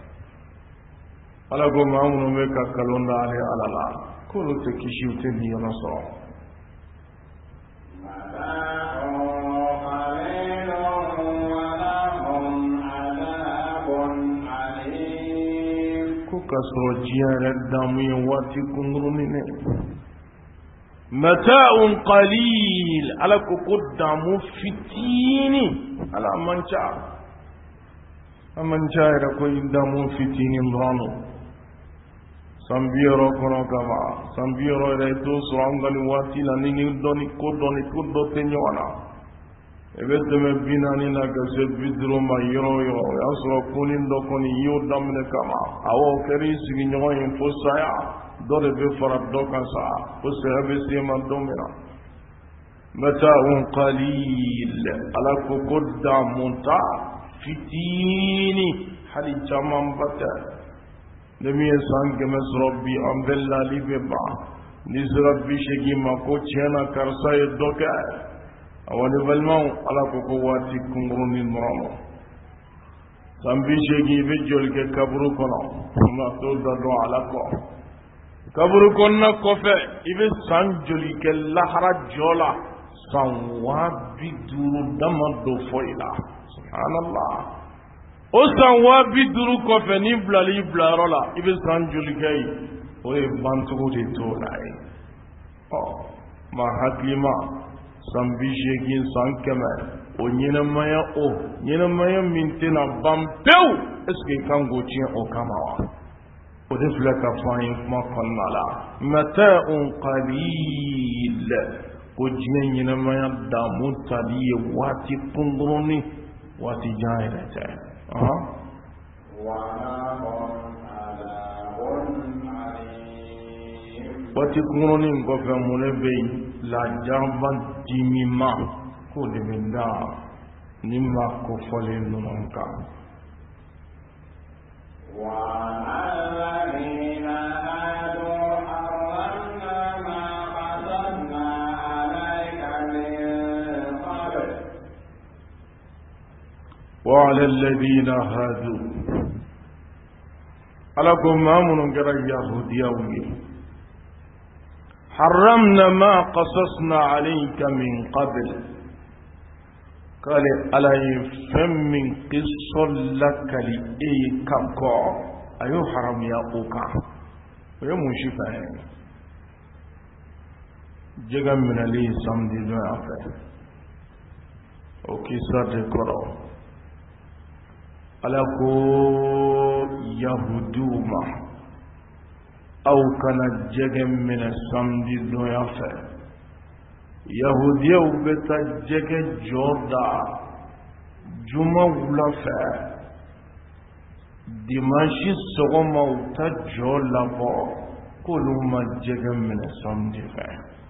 Speaker 2: ala go mamunu me ka kalon dale alala ko lo tekishi utendi yana so kasro jiyare damu wati kungrunine mata'un qalil ala ko damu fitini ala mancha ira ko damu fitini ndono sambiro kono kama sambiro re to so angali wati la ningi doni ko do tenyona ebeteme binani na gase bidro ma yoro yasro kunin do koni yo damne kama awo keri sigi nyoy fo saya dole be fara do kasa fo sebe sema domina mata'un qalil ala ko kodda munta fitini hali jamam bata nemi sange mesrobbi ambella libeba nisrabbi shegi ma ko chena karsa e doka awani balmaw ala ko wati kungruni moramo sambi shegi be jolke kaburu kono ma to do ala ko kaburu konna ko fe ibe sanjoli ke lahara jola sanwa biduru damado foila subhanallah o sanwa biduru ko fe ni blali blarola ibe sanjoli kay o e bantu de to lai ma haklima sambi shegin sankama o nyina maya mintina bampeu eske kango chien o kamawa o de flaka fayin kuma kannala mata'un qalil ko nyina maya da mutali wati kunguruni wati jairata wati kunguruni ko fe munebe la jamban dimima كل من دار نما كفلين ننكا
Speaker 1: وعلى الذين هادوا حرمنا ما قصصنا عليك من قبل
Speaker 2: وعلى الذين هادوا ألكم مامون غير يهوديوي حرمنا ما قصصنا عليك من قبل قال على فم من قص لك لإيكاكو أيو حرم يا أوكا ويمشي فاهم جيغا من لي سامدي دو أفه وكيسا دكرو على كو يهودوما أو كان جيغا من سامدي دو أفه yahudiyaw bɛ taa jɛgɛ jɔ da juma wula fɛ dimanche sɔgɔma u ta jɔ labɔ k'olu ma jɛgɛ minɛ samedi fɛ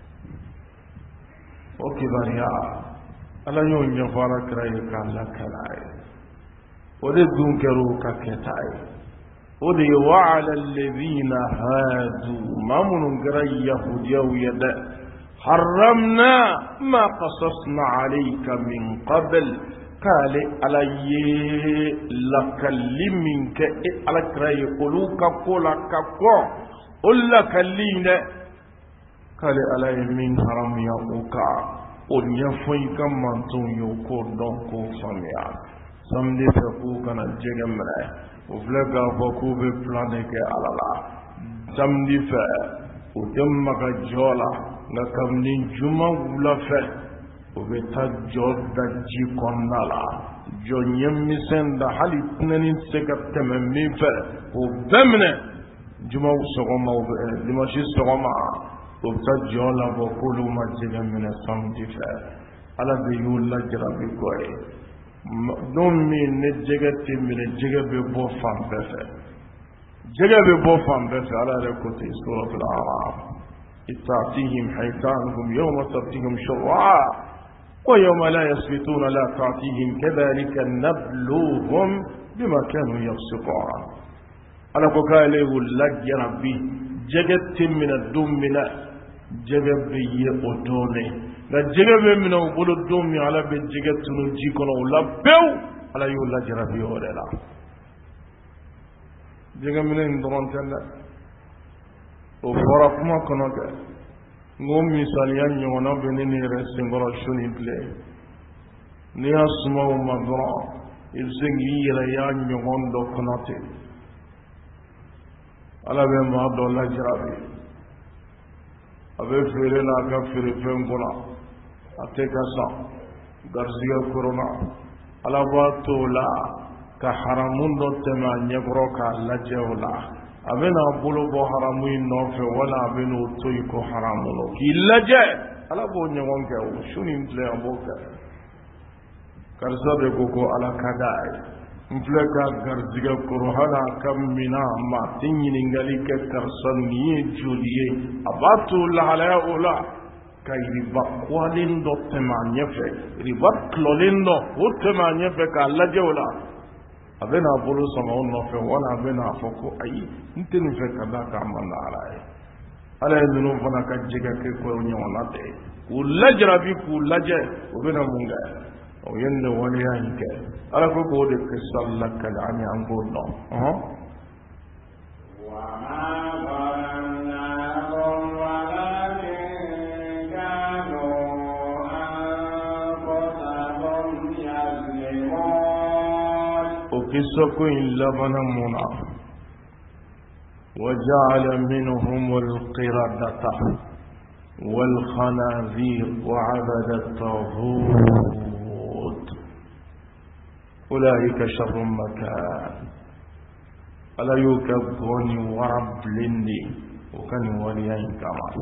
Speaker 2: o kibaruya ala y'o ɲɛfɔ alakira ye k'a lakana a ye o de dun kɛra o ka kɛta ye o de ye wa ala alladhina hadu maa minnu kɛra yahudiyaw ye dɛ حرمنا ما قصصنا عليك من قبل قال علي لك لمنك على كراي قلوك قولك قو قل لك لينا قال علي من حرم يوكا قل يفويك من تون يوكو دونكو فميا سمدي فكو كان الجغمنا وفلك فكو بفلانك على الله سمدي فكو وتمك جولا nga kamni juma wula fɛ o bɛ taa jɔ da ji kɔnɔna la jɔ ɲɛmisɛn da hali tinɛni tɛ se ka tɛmɛ min fɛ o bɛɛ minɛ juma sɔgɔma dimanche sɔgɔma o bɛ taa jɔ labɔ k'olu ma jɛgɛ minɛ samedi fɛ ala de y'u lajarabi kɔ ye don min ne jɛgɛ tɛ minɛ jɛgɛ bɛ bɔ fan bɛɛ fɛ jɛgɛ bɛ bɔ fan bɛɛ fɛ ala yɛrɛ ko ten suratul A'raf تأتيهم حيتانهم يوم سبتهم شرعا ويوم لا يسبتون لا تأتيهم كذلك نبلوهم بما كانوا يفسقون على كوكاله لج ربي جگت من الدم من جگب بي أدوني لا جگب من أقول الدم على بجگت نجي كنا ولا بيو على يقول لج ربي ولا جگب من الدرون تلا o fɔra kuma kɔnɔ kɛ ngo misaliya ɲɔgɔnna bɛ ne yɛrɛ senkɔrɔ su ni tile n'i y'a suma o ma dɔrɔn i bɛ se k'i yɛrɛ y'a ɲɔgɔn dɔ kɔnɔ ten ala bɛ maa dɔ lajarabi a bɛ feere la a ka feerefɛn kɔnɔ a tɛ ka san garizigɛ korona ala b'a to o la ka haramu dɔ tɛmɛ a ɲɛkɔrɔ k'a lajɛ o la a bɛna bolo bɔ haramu in nɔfɛ wala a bɛna o to yen ko haramu lo k'i lajɛ ala b'o ɲɔgɔn kɛ o su ni tile a b'o kɛ karisa de ko ala ka d'a ye n filɛ ka garizigɛ koro hali a ka minan ma a tɛ ɲininkali kɛ karisa nin ye joli ye a b'a to lahalaya o la ka riba kwalen dɔ tɛmɛ a ɲɛfɛ riba tilɔlen dɔ o tɛmɛ a ɲɛfɛ k'a lajɛ o la a bɛna a bolo sama o nɔfɛ wala a bɛna a fɔ ko ayi n tɛ nin fɛ ka da k'a ma na ala ye ala ye ninnu fana ka jɛgɛ kɛ ko ɲɔgɔnna tɛ k'u lajarabi k'u lajɛ o bɛna mun kɛ o ye nin de waleya in kɛ ala ko k'o de kɛ salila kali an ye an k'o dɔn قصة لبن منا وجعل منهم القردة والخنازير وعبد الطاغوت أولئك شر مكان ألا يكبرني ورب لني وكان وليين كمان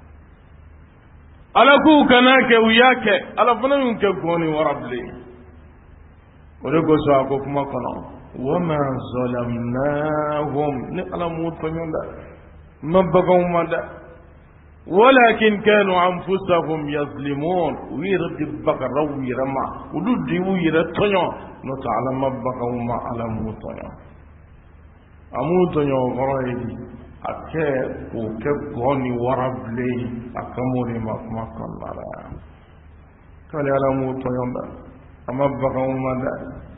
Speaker 2: ألا كوكناك وياك ألا فنن يكبرني ورب لي ولكن سأقول مكانا وما ظلمناهم نعلم موت فنيون دا ما بقوا ما دا ولكن كانوا أنفسهم يظلمون ويرد بقرة ويرمى ودود ويرتنيو نتعلم بقرة وما على موتنيو أموتنيو غريبي أكي وكبغوني وربلي أكموني مكمك الله قال على موتنيو أما بقرة وما دا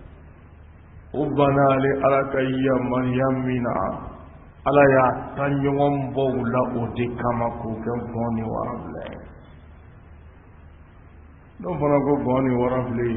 Speaker 2: وبنا لي أركي مريم منا ala ya tanyon bawla ode kama ko kan goni warable don fana ko goni warable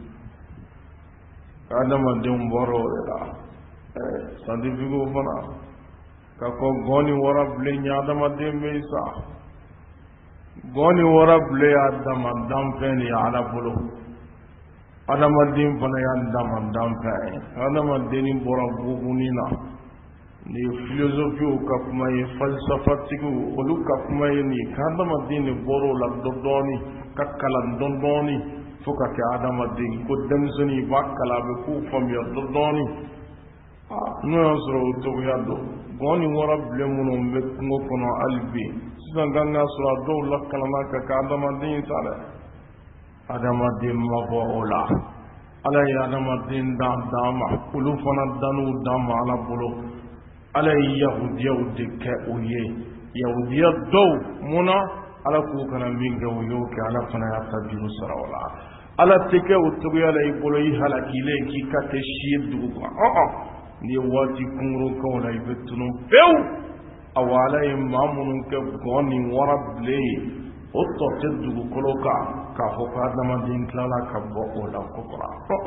Speaker 2: adama dem boro la sandifigo fana ka ko goni warable nya adama dem meisa goni warable adama dam fen ya ala bolo adama dem fana ya dam fen adama dem boro bugunina ni philosophie ka kuma ye falsafatiku olu ka kuma ye ni kadamaden boro la dondoni ka kalan dondoni fo ka kɛ adamaden ko denmisɛnnin b'a kala a bɛ k'u faamuya dondoni n'o y'a sɔrɔ o cogoya dɔn gɔn ni wara bilen minnu bɛ kungo kɔnɔ hali bi sisan kan ka sɔrɔ a dɔw la kalama ka kɛ adamaden ta dɛ adamaden ma bɔ o la ala ye adamaden dan d'a ma olu fana dan'u dan ma ala bolo ala ye yahudiyaw de kɛ o ye yahudiya dɔw munna ala k'u kana min kɛ o y'o kɛ ala fana y'a ta juru sara o la ala tɛ kɛ o cogoya la i bolo i halakilen k'i ka kɛ si ye dugu kan n'i ye waati kunkurun kɛ o la i bɛ tunun pewu awa ala ye maa minnu kɛ gɔn ni wara bilen ye o tɔ tɛ dugukolo kan k'a fɔ ko adamaden tilala ka bɔ o la kokora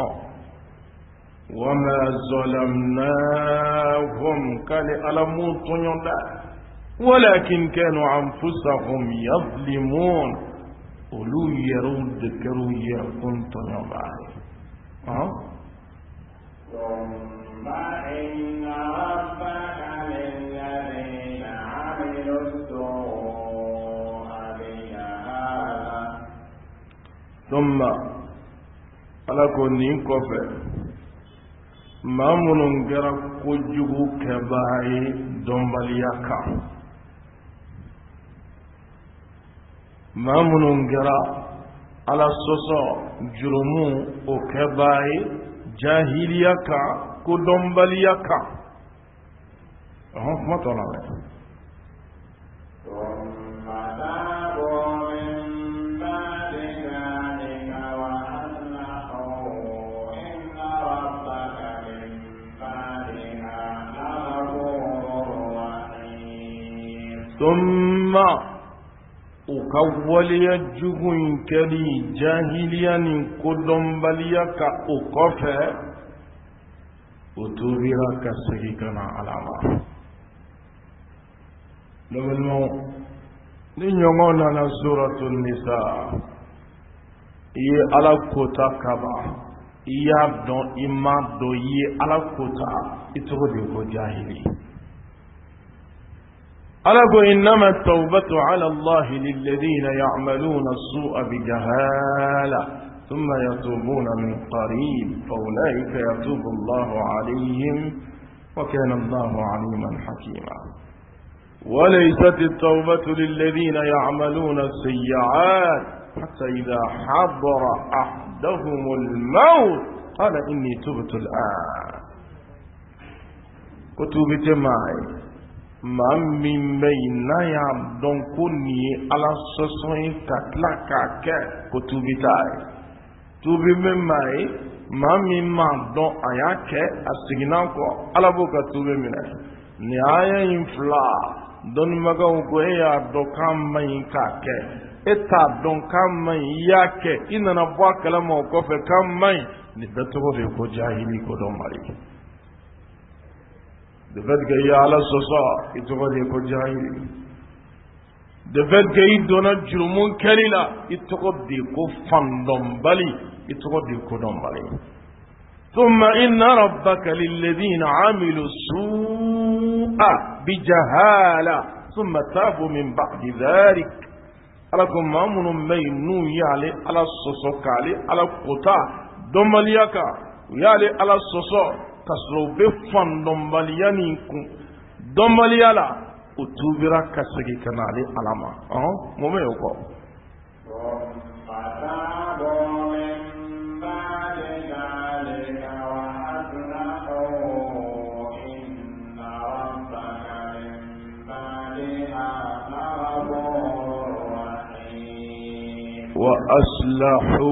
Speaker 2: وما ظلمناهم قال ألموا طنيودا ولكن كانوا أنفسهم يظلمون أولو يرود كرو يكون طنيودا
Speaker 1: ثم إن ربك للذين عملوا السوء بجهالة
Speaker 2: ثم ألكن كفر maa minnu kɛra kojugu kɛbaa ye dɔnbaliya kan maa minnu kɛra ala sɔsɔ jurumu o kɛbaa ye jahiliya kan ko dɔnbaliya kan kuma tɔ la dɛ ثم ukawaliya jugun kɛli jahiliya ni kodɔnbaliya ka o kɔfɛ o tobira ka segin ka na ala ma ni ɲɔgɔn nana suratul nisa i ye ala kota kaba i y'a dɔn i ma dɔn i ye ala kota i tɔgɔ de ko jahili ألقوا إنما التوبة على الله للذين يعملون السوء بجهالة ثم يتوبون من قريب فأولئك يتوب الله عليهم وكان الله عليما حكيما وليست التوبة للذين يعملون السيئات حتى إذا حضر أحدهم الموت قال إني تبت الآن كتبت معي maa min bɛ yen n'a y'a dɔn ko nin ye ala sɔsɔ ye ka tila k'a kɛ ko tubi t'a ye tubi bɛ maa ye maa min m'a dɔn a y'a kɛ a seginna kɔ ala b'o ka tubi minɛ nin aya in fila dɔnnibagaw ko e y'a dɔn k'a ma ɲi k'a kɛ e t'a dɔn k'a ma ɲi i y'a kɛ i nana bɔ a kalama o kɔfɛ k'a ma ɲi nin bɛɛ tɔgɔ de ye ko jahili ko dɔn mari de fait que i ala sɔsɔ i tɔgɔ de ko jahili de fait que i donna jurumu kɛli la i tɔgɔ de ko fandɔnbali i tɔgɔ de ko dɔnbali ثم إن ربك للذين عملوا السوء بجهالة ثم تابوا من بعد ذلك alakum mamunun mai nu yale ala soso kale ala kota dɔnbaliyaka yale ala soso kasro be fan dɔnbaliya ni kun dɔnbaliya la utubira ka segi kana ale alama mo me ko wa aslahu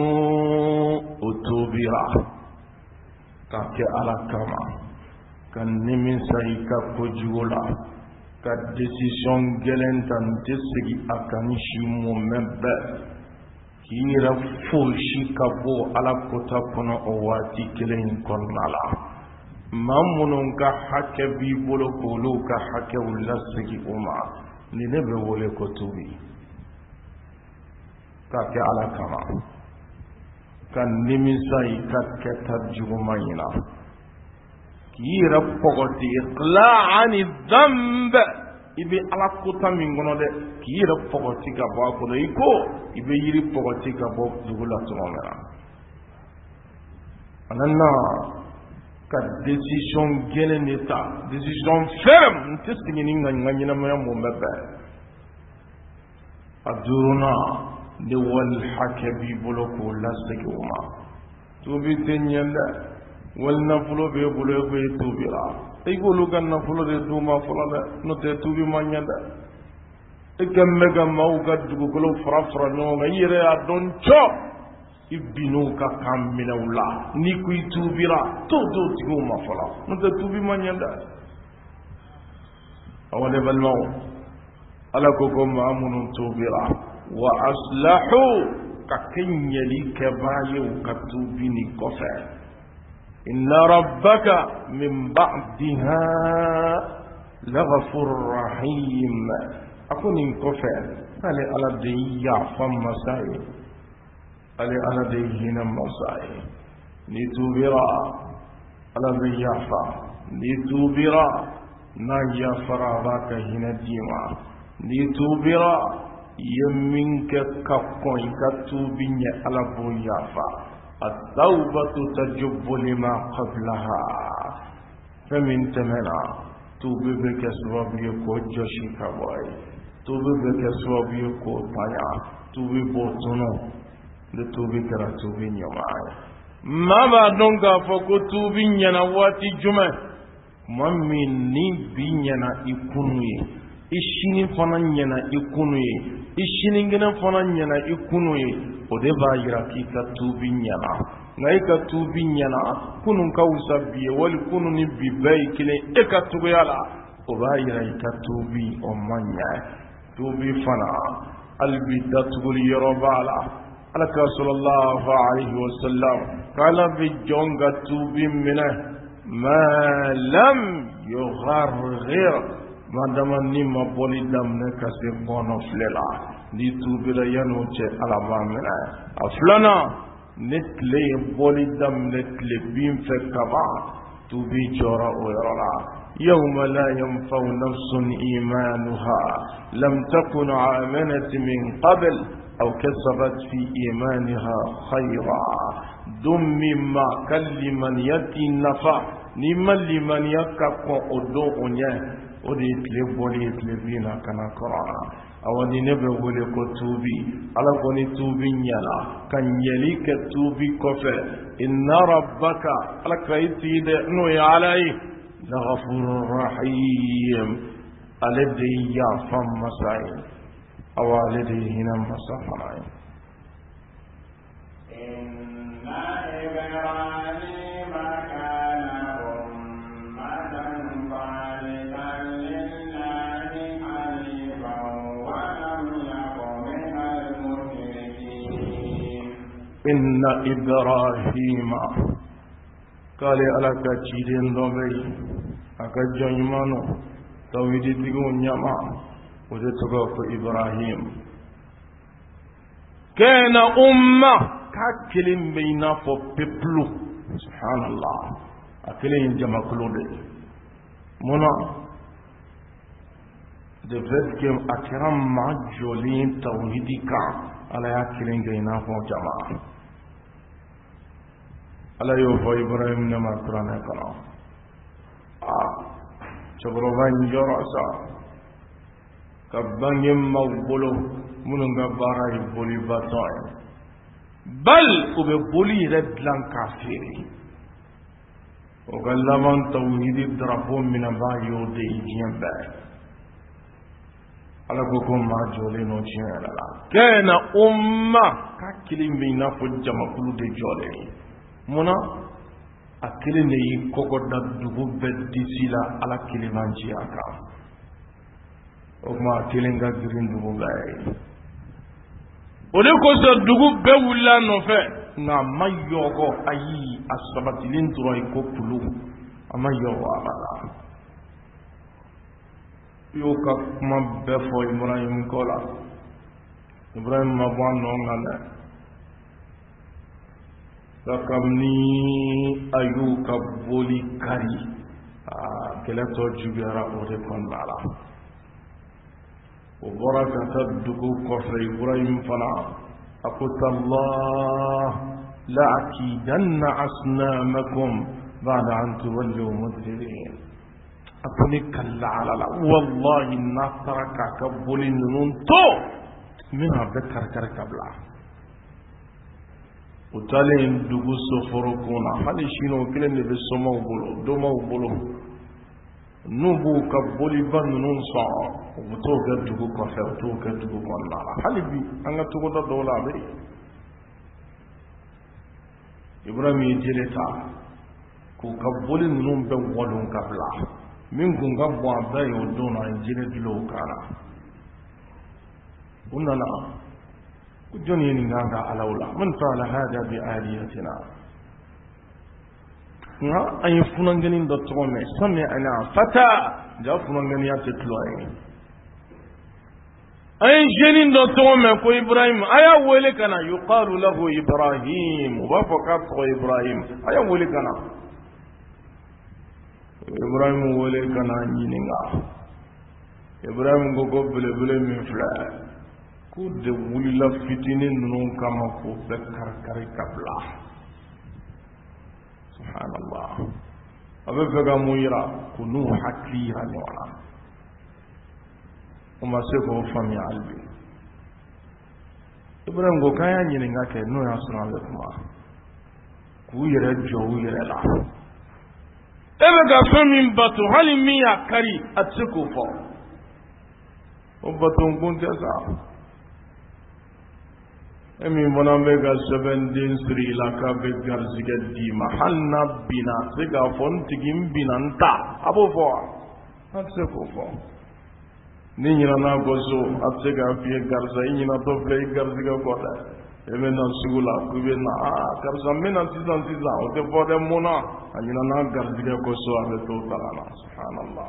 Speaker 2: utubira ka ke ala kama kan nimin sai ka kojula ka decision gelen tan desigi akani shi mo membe kira fushi ka bo ala kota kono o wati kelen konnala mamunun ka hakke bi bolo kolo ka hakke ulasigi uma ni ne be wole ko tubi ka ke ala kama kan nimin sai ka ke tarjuma ina kira pogoti iqla'an dhanb ibe ala kota min gono de kira pogoti ka ba ko de ko ibe yiri pogoti ka bo dugula tumara ananna ka decision gelen eta decision ferme tisini ni ngani na mo mbebe aduruna de wal hakabi buloko lasakuma tubi tenyanda wal nafulo be bulo be tubira ay golu gan nafulo de duma fulala no te tubi manyanda e gamme gamma u gaddu golo frafra no ngire adon cho ibinu ka kamina wala ni ku tubira to tiguma fala no te tubi manyanda awale balmo ala ko ko mamun tubira wa aslahu kakinyali kabayu katubini kofa inna rabbaka min ba'daha laghafur rahim akuni kofa ale ala de ya fam masai ale ala de hina masai ni tubira ala de yafa ni tubira na ya farabaka hina dima ni tubira يمينك كفون كتوبيني على بويافا التوبة تجب لما قبلها فمن تمنع توبي بك سبب يكو جوشي كبوي توبي بك سبب يكو طايا توبي بوتونو لتوبي كرا توبي نيوماي ما بعدونك فكو توبي نيواتي جمع مامي ني بينينا يكونوي ishini fana nyana ikunuye ishini ngena fana nyana ikunuye ode ba yira ki ka tubi nyana ngai ka tubi nyana kunun ka usabiye wal kununi bibai kile e ka tubi yala o ba yira ka tubi o manya tubi fana albi datgul yorobala alaka sallallahu alaihi wasallam kala bi jonga tubi mina ma lam yugharghir madama ni ma boli damne kasi bono flela ni tubira yanu che alabamena aflana netle boli damne tle bim fe kaba tubi jora oyara yawma la yanfa'u nafsun imanuha lam takun amanat min qabl aw kasabat fi imaniha khayra dum mimma kalliman yati nafa ni liman yakko odo onya odi tle boli tle bina kana qur'ana awani nebe wole ko tubi ala koni tubi nyala kan yeli ke tubi kofe inna rabbaka ala kaiti de no ya alai la ghafurur rahim alladhi ya fam masai awalidi hina masafai
Speaker 1: inna ibrahim kana
Speaker 2: إن إبراهيم قال ألك تشيدين دوبي أكا جنمانو تويدي تيغون نياما وجدتك إبراهيم كان أمة كاكلين بينا فو بيبلو سبحان الله أكلين جمع كلودي منا de fait que akram majolin tawhidika ala yakilin gaina ho jamaa ala yo fo ibrahim na ma qur'ana kana chobro van joro sa كباني مغبولو منو غبارا يبولي باتوي بل وببولي ردلان كافيري وقال لمن توحيد الدرفون من بايو دي جنبا على كوكو ما جولينو جنالا كان أمة كاكلي مينا فجما كلو دي جولي منا أكلي ني كوكو دادوغو بديسيلا على كلي مانجي أكا وما أكلي نغا جرين دوغو باي ولكو سدوغو بولا نوفي na mayogo ayi asabatilin turo ikopulu amayogo abala yo ka kuma befo Ibrahim kola Ibrahim mabwano ngale sakamni ayuka boli kari keleto jugara ore kon bala o barakata dugu kofre Ibrahim fana أقول الله لأكيدن أصنامكم بعد أن تولوا مدبرين أقول كلا على لا والله نترك كبولين ننتو منها بكر كركبلا وتالين دغو سفركونا هل شنو كلن بسمو بولو دومو بولو نبو كبولي بان ننصا وبتوغا دغو كفر توغا دغو كونا هل بي أنا توغا دولا بي إبراهيم يجريتا كو كبولي نون بولون كبلا من كونغا بوابا يودونا يجري دلو كانا ونانا كجوني نغاغا علولا من فعل هذا بآليتنا أي فنانجنين دوتومي سمعنا فتى جاء فنانجنين يتلوين أي جنين دوتومي كو إبراهيم أيا ولكنا يقال له إبراهيم وفقط إبراهيم أيا ولكنا إبراهيم ولكنا ينينغا إبراهيم غوغو بلبل من فلا كود ولا فتنين نون كما كو بكر كري كبلا سبحان الله أبفقا مويرا كنو حكيرا نورا وما سيكو فمي علبي إبراهيم غو كايا نينغا كي نو ياسنا لكما كويرا جويرا لا أبفقا فمي باتو هالي ميا كاري أتسكو فو وباتو نكون تسا emi mona mega 17 Sri Lanka begar ziga di mahalna bina ziga fon tigim binanta abo fo atse ko fo ni nyina na gozo atse ga fie garza nyina to play garziga ko da emena sugula kubena garza mena tizan o te fo de mona nyina na garziga ko so ave to talana subhanallah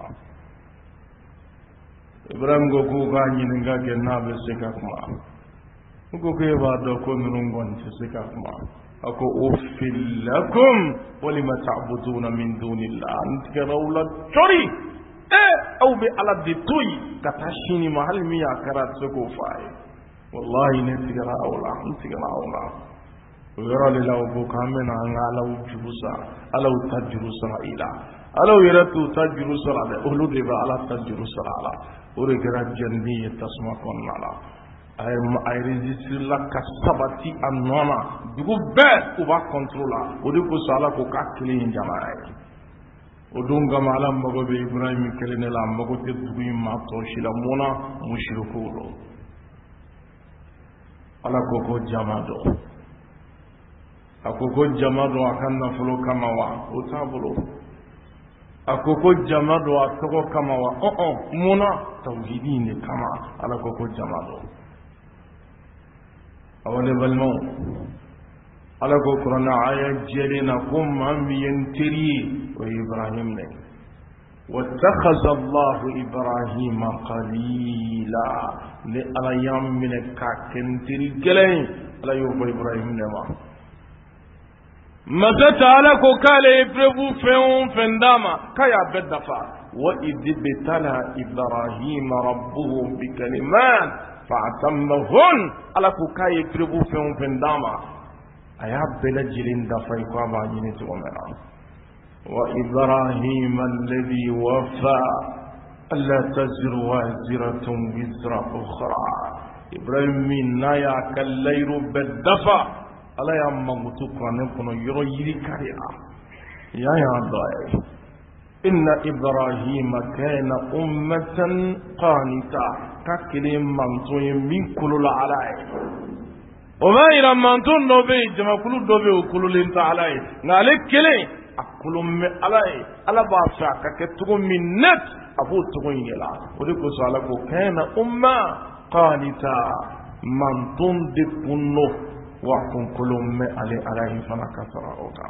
Speaker 2: Ibrahim go ku ga nyina ga ke na be se ka kuma ko ke ba do ko nun gon se ka kuma ako ufil lakum walima ta'buduna min dunillah antirawla chori au bi ala di tuy katashini mahal mi akarat ko fai wallahi ne tigara awla tigara awla wera lila ko kamena ngala ujusa ala utajrusa ila ala wiratu tajrusa ala ulud ba ala tajrusa ala ore gara janbi tasma kon ala ay registre la kasabati anona dugu be u ba contrôla o de ko sala ko ka clean jamaay o dunga malam mago be Ibrahim kelene la mago te dugu ma to shila mona mushrikulo ala ko jamado akoko jamado akanna fulo kama wa o tabulo akoko jamado atoko kama wa mona tawhidi ne kama ala ko jamado awale balmo ala ko qur'ana aya jelena kum am yentiri wa Ibrahim ne wattakhadha Allah Ibrahim qalila li alayam min kakentiri gelay ala yo Ibrahim ne ma mazata ala ko kale prevu fendama kaya bedafa wa idbitala Ibrahim rabbuhu bi kalimat fa'tamahun ala ko kay prevu fendama aya bela jilin da fay ko ba yini to mera wa Ibrahim alladhi wafa ألا تزر وازرة وزر أخرى إبراهيم من نايا كالليل بالدفع ألا يا مغتوك ونكون يريد كريا يا ضاي إن إبراهيم كان أمة قانتا ككلم منطوي من كل العلاء وما إلى منطون دوبي جمع كل دوبي وكل لنت علي نالك كلي أكل من علي على باسا كتكون من نت أبو تكون يلا وديكو سالكو كان أمة قانتا منطون دكونو وكن كل من عليه فما كسر أوكا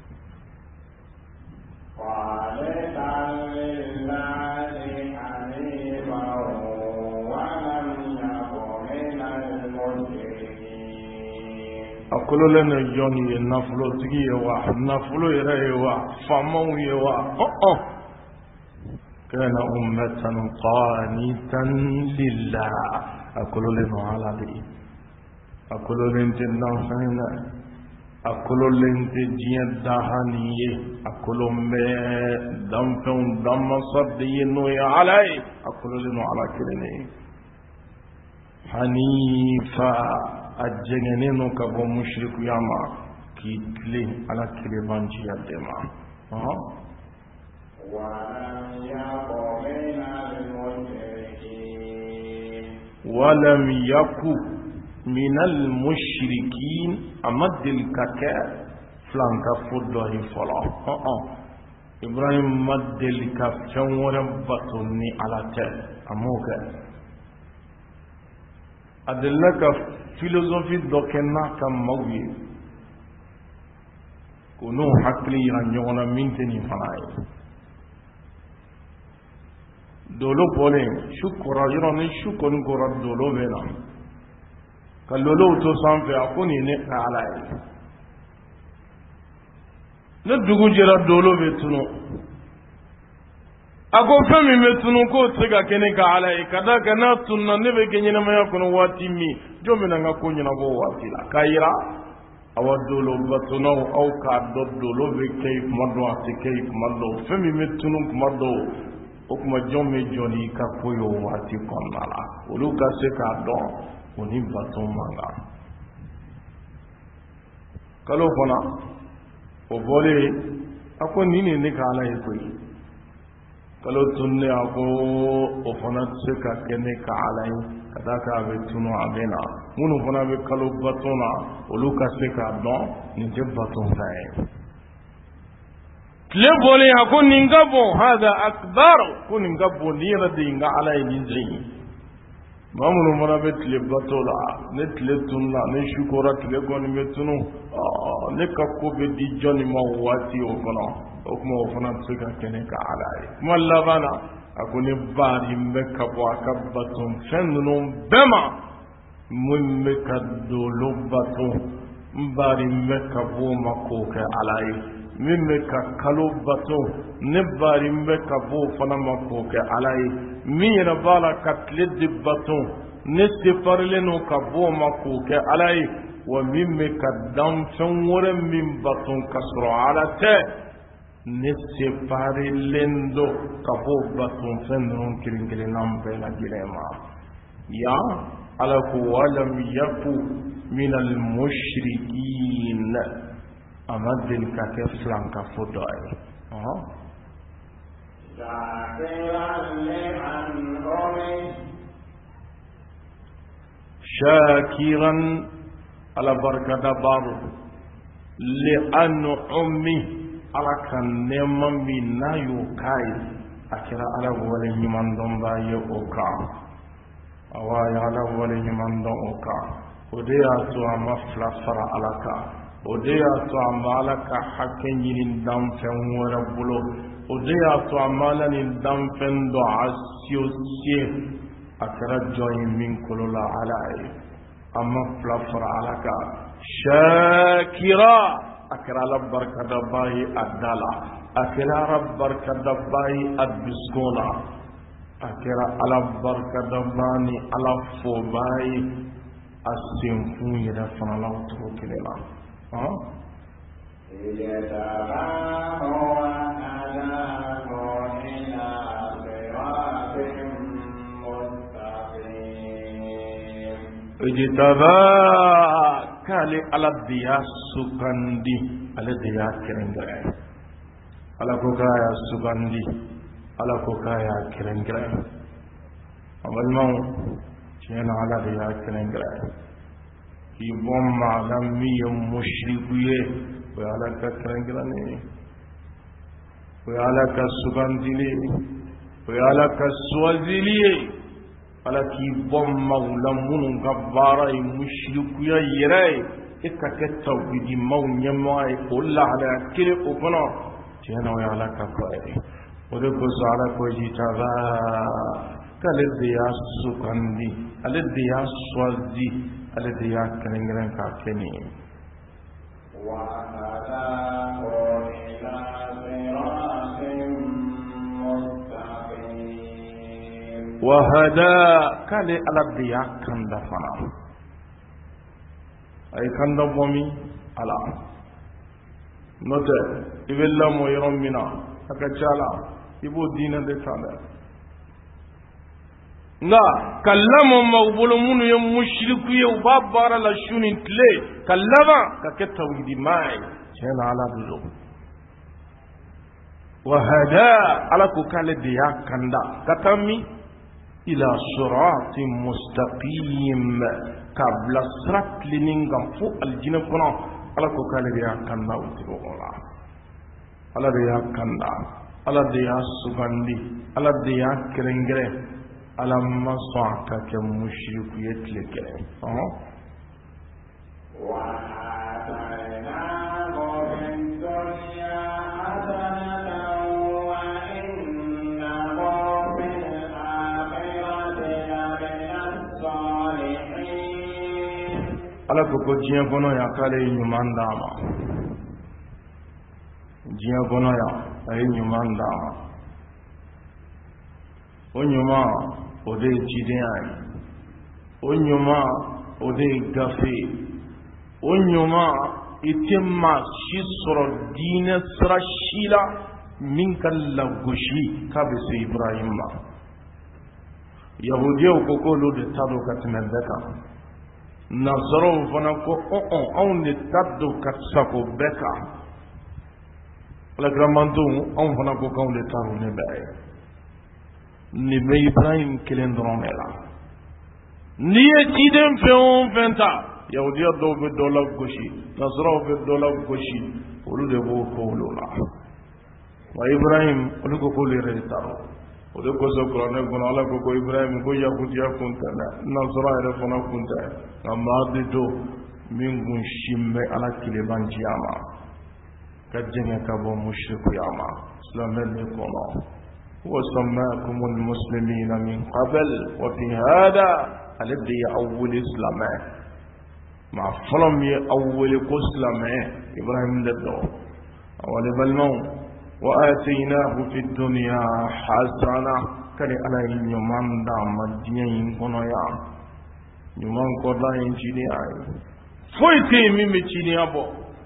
Speaker 1: قانتا لله حنيفا ولم يكن من المشركين
Speaker 2: أقول لنا يوني نفلو تجي نفلو يرى فمو يوا كان أمة قانتا لله أقول لنا على دي أقول لنا نفسنا أقول لنت جيان دهانية أقول ما دمتم دم صديين علي أقول لنا على كلني حنيفا أجنينو كبو مشرك ياما كيتلي على كلبان جيان دما ولم يكن من المشركين أمد الكاكا فلانكا فضله فلا إبراهيم مد الكافشان وربطني على تل أموكا أدلك فيلوزوفي دوكنا كموي كنو حقلي رنجونا منتني فنائي دولو بولين شكرا يروني شكرا نكورا دولو بينا كاللولو تو سانفي أكوني نقع علي ندوغو جرا دولو بيتنو أكو فمي بيتنو كو تسيقا كنك علي كدا كنا تنا نبي كنينا ما يكون واتي مي جو منا نكوني نبو واتي لا كايرا أو دولو بيتنو أو كادو دولو بكيف مدو أتي كيف مدو فمي بيتنو مدو okuma jome joni ka koyo wati konnala oluka se ka don oni baton manga kalo fona o bole ako nini ne ka ala koy kalo tunne ako o fona se ka kene ka ala kada ka be tuno abena munu fona be kalo batona oluka se ka don ni je baton fae لبولي هكون ننقبو هذا أكبر كون ننقبو نيرا دينغا على ينزي مامونو مرابط لبطولا نتلتنا نشكورا تلقون متنو نكاكو بدي جوني مواتي وفنا وكما وفنا تسكا كنك على ما اللغانا أكون باري مكبو أكبتهم فننهم بما ممكدو لبطو باري مكبو مكوك على min bɛ ka kalo bato ne bari bɛ ka bɔ fana ma k'o kɛ ala ye min yɛrɛ b'a la ka tile di bato ne sefarilen no ka bɔ ma k'o kɛ ala ye wa min bɛ ka danfɛn wɛrɛ min bato ka sɔrɔ ala tɛ ne sefarilen do ka bɔ bato fɛn ninnu kelen kelenna bɛɛ lajɛlen ma yan ala ko walam yaku min al mushrikin أمد الكافلان كفضاي شاكرا على بركة بار لأن أمي على كنما منا يوكاي أكرا على ولي من دنبا يوكا أواي على ولي من دنبا وديا سوى مفلا فرع على كا وديا تو عمالك حكين يندم فين وربلو وديا تو عمالن يندم فين دعاء سيوسي أكرا جوي من كل لا علي أما فلافر علىك شاكرا أكرا لبركة دباي الدلا أكرا ربركة دباي البسكونا أكرا على بركة دباني على فوباي السنفون يدفن الله تروك لنا
Speaker 1: اجتباه وهداه إلى صراط
Speaker 2: ijtaba kale ala diya sugandi ala diya kirengere ala ko kaya sugandi ala ko kaya kirengere amalmau tiena ala diya kirengere ki bomma lammi mushrikiye wa ala ka kirengere ne wa ala ka sugandi ne wa ala ka swaziliye ala ki bomma lamun gabbara mushrikiya yere ikka tawhidi mawnya mai kullu ala kile ukono tiena wa ala ka ko ode ko sala ko jitaba kale diya sugandi ale diya swazi ale diya kirengere ka keni
Speaker 1: wa ala
Speaker 2: wahada kale ala diya kanda fana ay kanda bomi ala note ibella mo yoron mina aka chala ibo dina de tanda nga kallamo mawbulu munu yam mushriku yu babara la shunin tle kallama ka ketawidi mai chena ala dulo wahada ala ko kale diya kanda katami ila siratin mustaqim kabla sirat liningam fu aljina kono ala ko kale ya kanda utiro ola ala ya kanda ala ya sugandi ala ya kerengere ala masaka ke mushriku yetle kere ala ko jiya kono ya kale nyuman dama jiya kono ya ay nyuman dama onyuma ode jidai onyuma ode gafe onyuma itimma shisro dina srashila min kallagushi kabise ibrahima yahudiyo ko ko lo de tado katmedaka nasaro fana ko on de tado katsako beka la gramanto on fana ko on de tado ne bae ni be ibrahim kelendron ela ni etidem fe on venta yahudiya do be dola goshi nasaro be dola goshi olu de bo ko lola wa ibrahim olu ko ko le retaro olu ko so ko ne gono ala ko ibrahim ko yahudiya kunta na nasara ere fana kunta amma dito min gun shimme ala kile banjiyama kajjene ka bo mushriku yama islamen ne kono wa sammakum almuslimina min qabl wa fi hada alladhi awwal islam ma falam ya awwal islam ibrahim daddo awal balmau wa atainahu fi dunya hasana kani ala yumanda madiyin kono ya nyuman ko la engineer foite mimi chini abo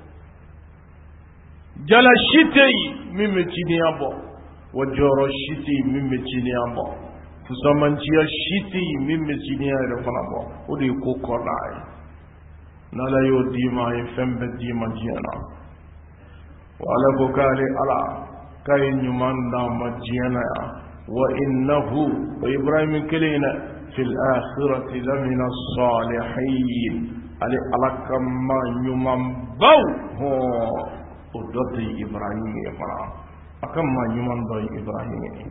Speaker 2: jala shite mimi chini abo wajoro shite mimi chini abo fusamanchia shite mimi chini abo odi ko kolai nala yo dima e fembe dima jiana wala ko kale ala kay nyuman da majiana wa innahu wa ibrahim kelina في الآخرة لمن الصالحين على كما يمن بو هو ودتي إبراهيم يفرع أكما يمن بو إبراهيم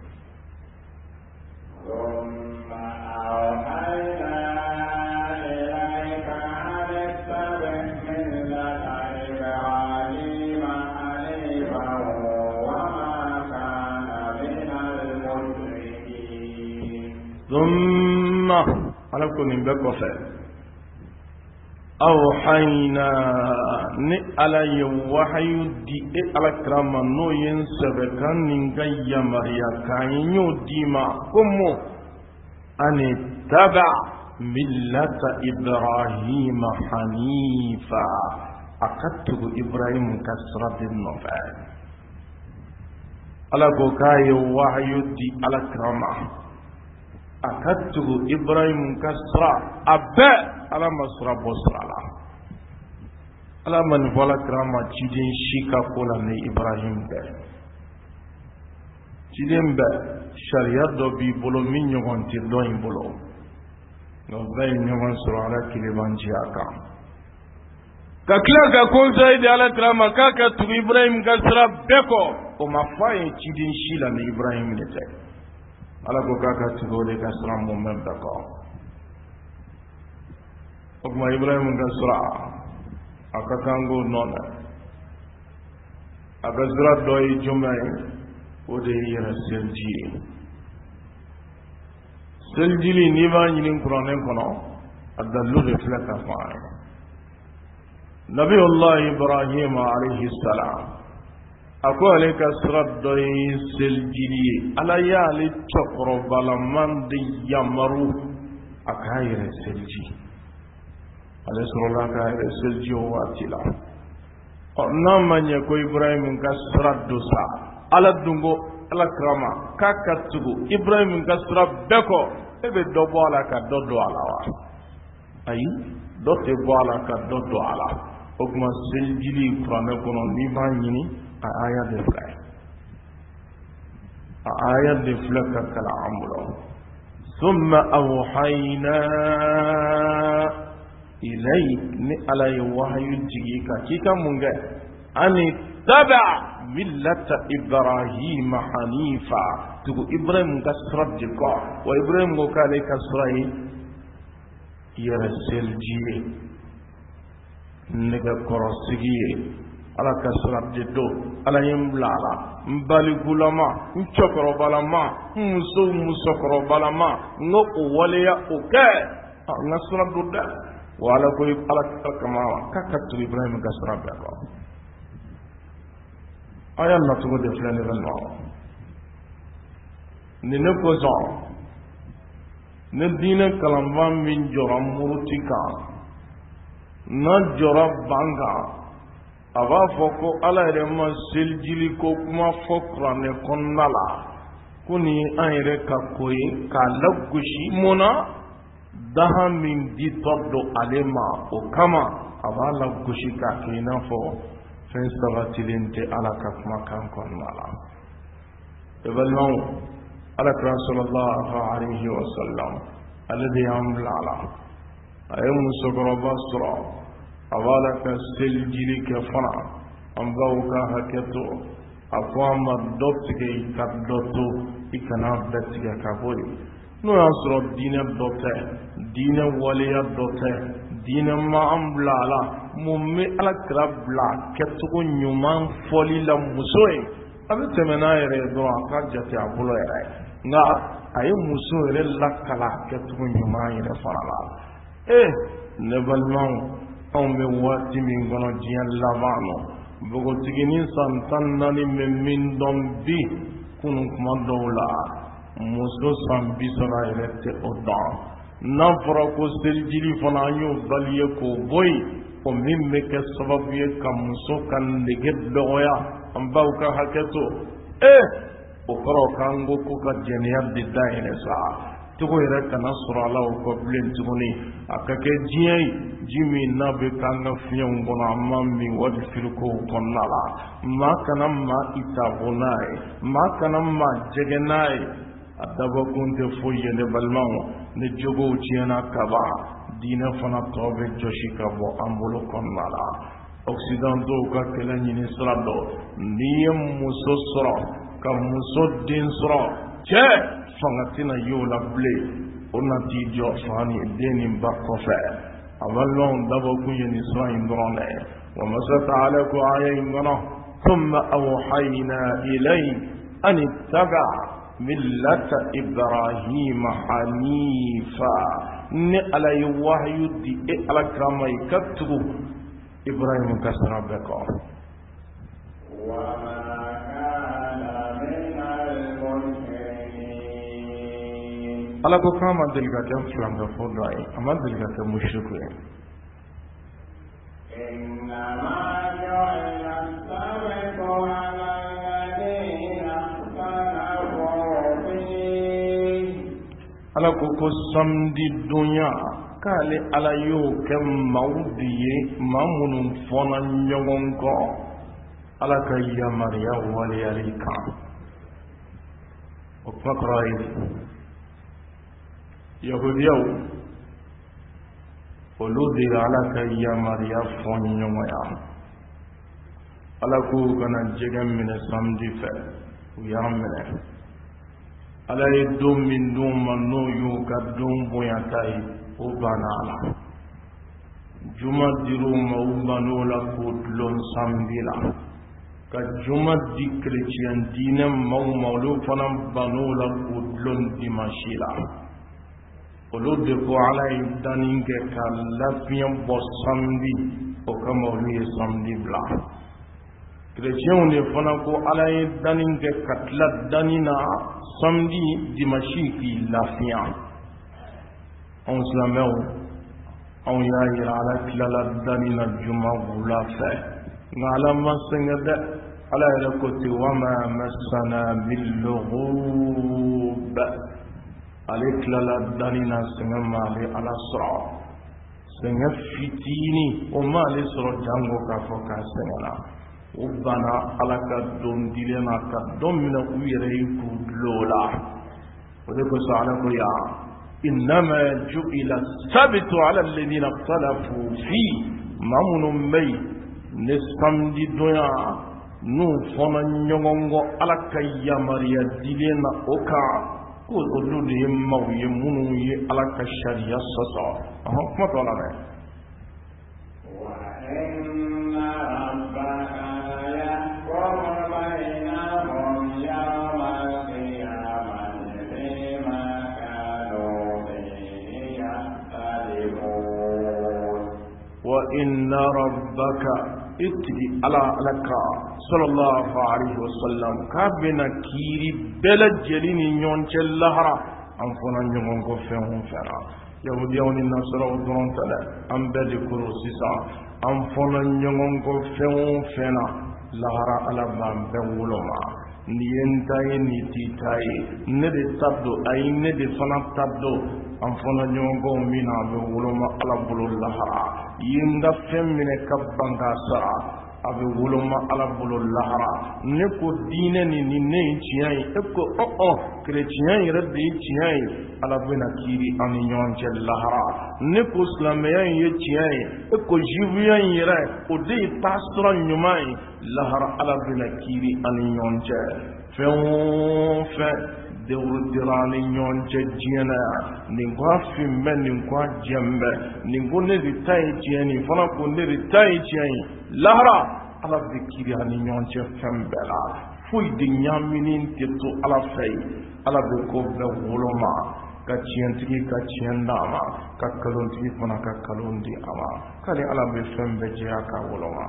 Speaker 1: ثم أوحينا إليك أن اتبع ملة إبراهيم حنيفا وما كان من المشركين
Speaker 2: ثم على كل بكفة أوحينا على وحي دي على كرام نو ينسبكان نجايا مريا كاينيو ديما كمو أن تبع ملة إبراهيم حنيفا أكتب إبراهيم كسرة النفع على كوكاي وحي دي على كرامه akatugu Ibrahim kasra abba ala masra bosrala ala man wala krama cidin shika kola ne Ibrahim be cidin be sharia do bi bolo min nyogon ti do in bolo no bay nyogon sura ala kilibanji aka ka kila ka konsa ide ala krama kaka tu Ibrahim kasra beko o mafaye cidin shila ne Ibrahim ne te ala ko kaka tu gole kasra mo men beko o ma Ibrahim kasra aka kango nona aka zra doy jumay o de yera seljili ni ba nyinin qur'anen kono adallu refleka fa'a nabi allah ibrahim alayhi salam ako aleka zra doy seljili ala ya li chokro balaman de yamaru aka yera selji ale sorola ka selji o watila o namanya ko Ibrahim ka sraddu sa ala dungo ala krama kakatugo Ibrahim ka srabbeko ebe do bola ka do ala wa ayi do te bola ka do ala o kuma seljili krama kono ni banyini aya de fla ka kala amulo thumma awhayna إليك على وحي جيك كيكا منغا أن اتبع ملة إبراهيم حنيفا تقول إبراهيم كسرت جيكا وإبراهيم قال كسرت يرسل جي نغا كرسجي على كسرت جدو على يملالا mbali gulama nchokoro balama musokoro balama no waleya oke nasra dudda wala koy ala kama kakatu Ibrahim kasra beko aya na to de flane vanno ni ne ko zo ne dina kalamban min joram murutika na jorab banga aba foko ala re ma seljili ko kuma fokra ne konnala kuni ayre ka koy ka lagushi mona daha min di todo alema o kama abala gushika kina fo fen sabatilinte ala kakma kan kon mala ebalmaw ala sallallahu alayhi wa sallam alladhi amlala ayum sugro basra abala ka seljili ke fana ambaw ka haketo afama dotike kaddoto ikana betige ka boy no asro dina dote dina waliya dote dina ma'amlala mummi alakrabla ketugo nyuman foli la musoy abe temena yere do aka jate abulo yere nga ayi muso yere lakala ketugo nyuman yere farala ne balman on be wati min gono diyan lavano bogo tigini santan nani min don bi kunun kuma dawla muso san bisara yɛrɛ tɛ o dɔn n'a fɔra ko seljili fana an y'o baliye k'o bɔ yen o min bɛ kɛ sababu ye ka muso ka nege dɔgɔya an baw ka hakɛ to o kɔrɔ k'an ko ka jɛnɛya de da yɛlɛ sa cogo yɛrɛ kana sɔrɔ a la o kɔ bilen tuguni a ka kɛ diɲɛ ye ji min n'a bɛ k'an ka fiɲɛw kɔnɔ an ma min wali firikow kɔnɔna la maa kana maa itaabo n'a ye maa kana maa jɛgɛ n'a ye a dabɔkun tɛ foyi ye ne balimaw ne jogow tiɲɛna kaba diinɛ fana tɔ bɛ jɔsi ka bɔ an bolo kɔnɔna la occidentaux ka kɛlɛ ɲini sira dɔ n'i ye muso sɔrɔ ka muso den sɔrɔ cɛ fanga tɛna ye o la bilen o na t'i jɔ fa ni den ni ba kɔfɛ a balimaw dabɔkun ye nin sira in dɔrɔn dɛ wa masa taala ko aya in kɔnɔ ثم أوحينا إليك أن اتبع ملة إبراهيم حنيفا على وحي دي على كرامة كتب إبراهيم كسر بكر
Speaker 1: وما كان من المشركين
Speaker 2: على كرامة دلقة فلان غفور رأي أما دلقة مشركين
Speaker 1: إنما جعل السبت على الذين اختلفوا فيه
Speaker 2: ala ko samedi dunya kale ala yo ke mawdiye mamunun fona nyogon ko ala ka yamariya wali alika o fakrai yahudiyo oludi ala ka yamariya fon nyoya ala ko kana jegam min samedi fe yamene ala ye don min don ma n'o y'o ka don bonyata ye o banna a la juma dir'o ma o banna o la k'o dulon samedi la ka juma di chrétien diinɛ maaw ma olu fana banna o la k'o dulon dimanche la olu de ko ala ye danni kɛ ka lafiɲɛ bɔ samedi o kama olu ye samedi bila chrétiens de fana ko ala ye danni kɛ ka tila danni na samedi dimanche ki lafiya on silamɛw on y'a yira ala tilala danni na juma wula fɛ nka ala ma sɛgɛn dɛ ala yɛrɛ ko ten wa ma masana min lughub ale tilala danni na sɛgɛn ma ale ala sɔrɔ sɛgɛn fitini o ma ale sɔrɔ jango k'a fɔ k'a sɛgɛn na o bana ala ka don dilen na ka don minɛ u yɛrɛ ye k'u dulon o la o de kosɔn ala ko ya innama ju'ila sabitu ala alladhina ikhtalafu fi maa minnu bɛ yen ne samedi donya n'u fɔnna ɲɔgɔn kɔ ala ka yamaruya dilen na o kan ko olu de ye maaw ye minnu ye ala ka sariya sɔsɔ kuma tɔ la dɛ. وإن ربك اتقي على لك صلى الله عليه وسلم كابنا كيري بلا جلين يونچ اللهرا أنفنا نيون كفهم فنا يهوديون النصارى ودرون تلا أم بدي كروسيسا أنفنا نيون كفهم فنا لهرا على بام بولما نينتاي نيتيتاي ندي تبدو أي ندي فنا تبدو an fana ɲɔgɔn min na a bɛ woloma ala bolo lahara yinda fɛn minɛ ka ban k'a sara a bɛ woloma ala bolo lahara ne ko diinɛ nin ni ne ye tiɲɛ ye e ko kerecɛn yɛrɛ de ye tiɲɛ ye ala bɛna kiiri an ni ɲɔgɔn cɛ lahara ne ko silamɛya in ye tiɲɛ ye e ko juifuya in yɛrɛ o de ye taasira ɲuman ye lahara ala bɛna kiiri an ni ɲɔgɔn cɛ fɛn o fɛn dewurdira ni ɲɔgɔn cɛ diɲɛ na yan nin ko a fin bɛ nin ko a jɛn bɛ nin ko ne de ta ye tiɲɛ nin fana ko ne de ta ye tiɲɛ ye lahara ala bɛ kiiri ani ɲɔgɔn cɛ fɛn bɛɛ la foyi de ɲaamini tɛ to ala fɛ yen ala bɛ ko bɛɛ woloma ka tiɲɛtigi ka tiɲɛ d'a ma ka nkalonitigi fana ka nkalon di a ma k'ale ala bɛ fɛn bɛɛ jɛya k'a woloma.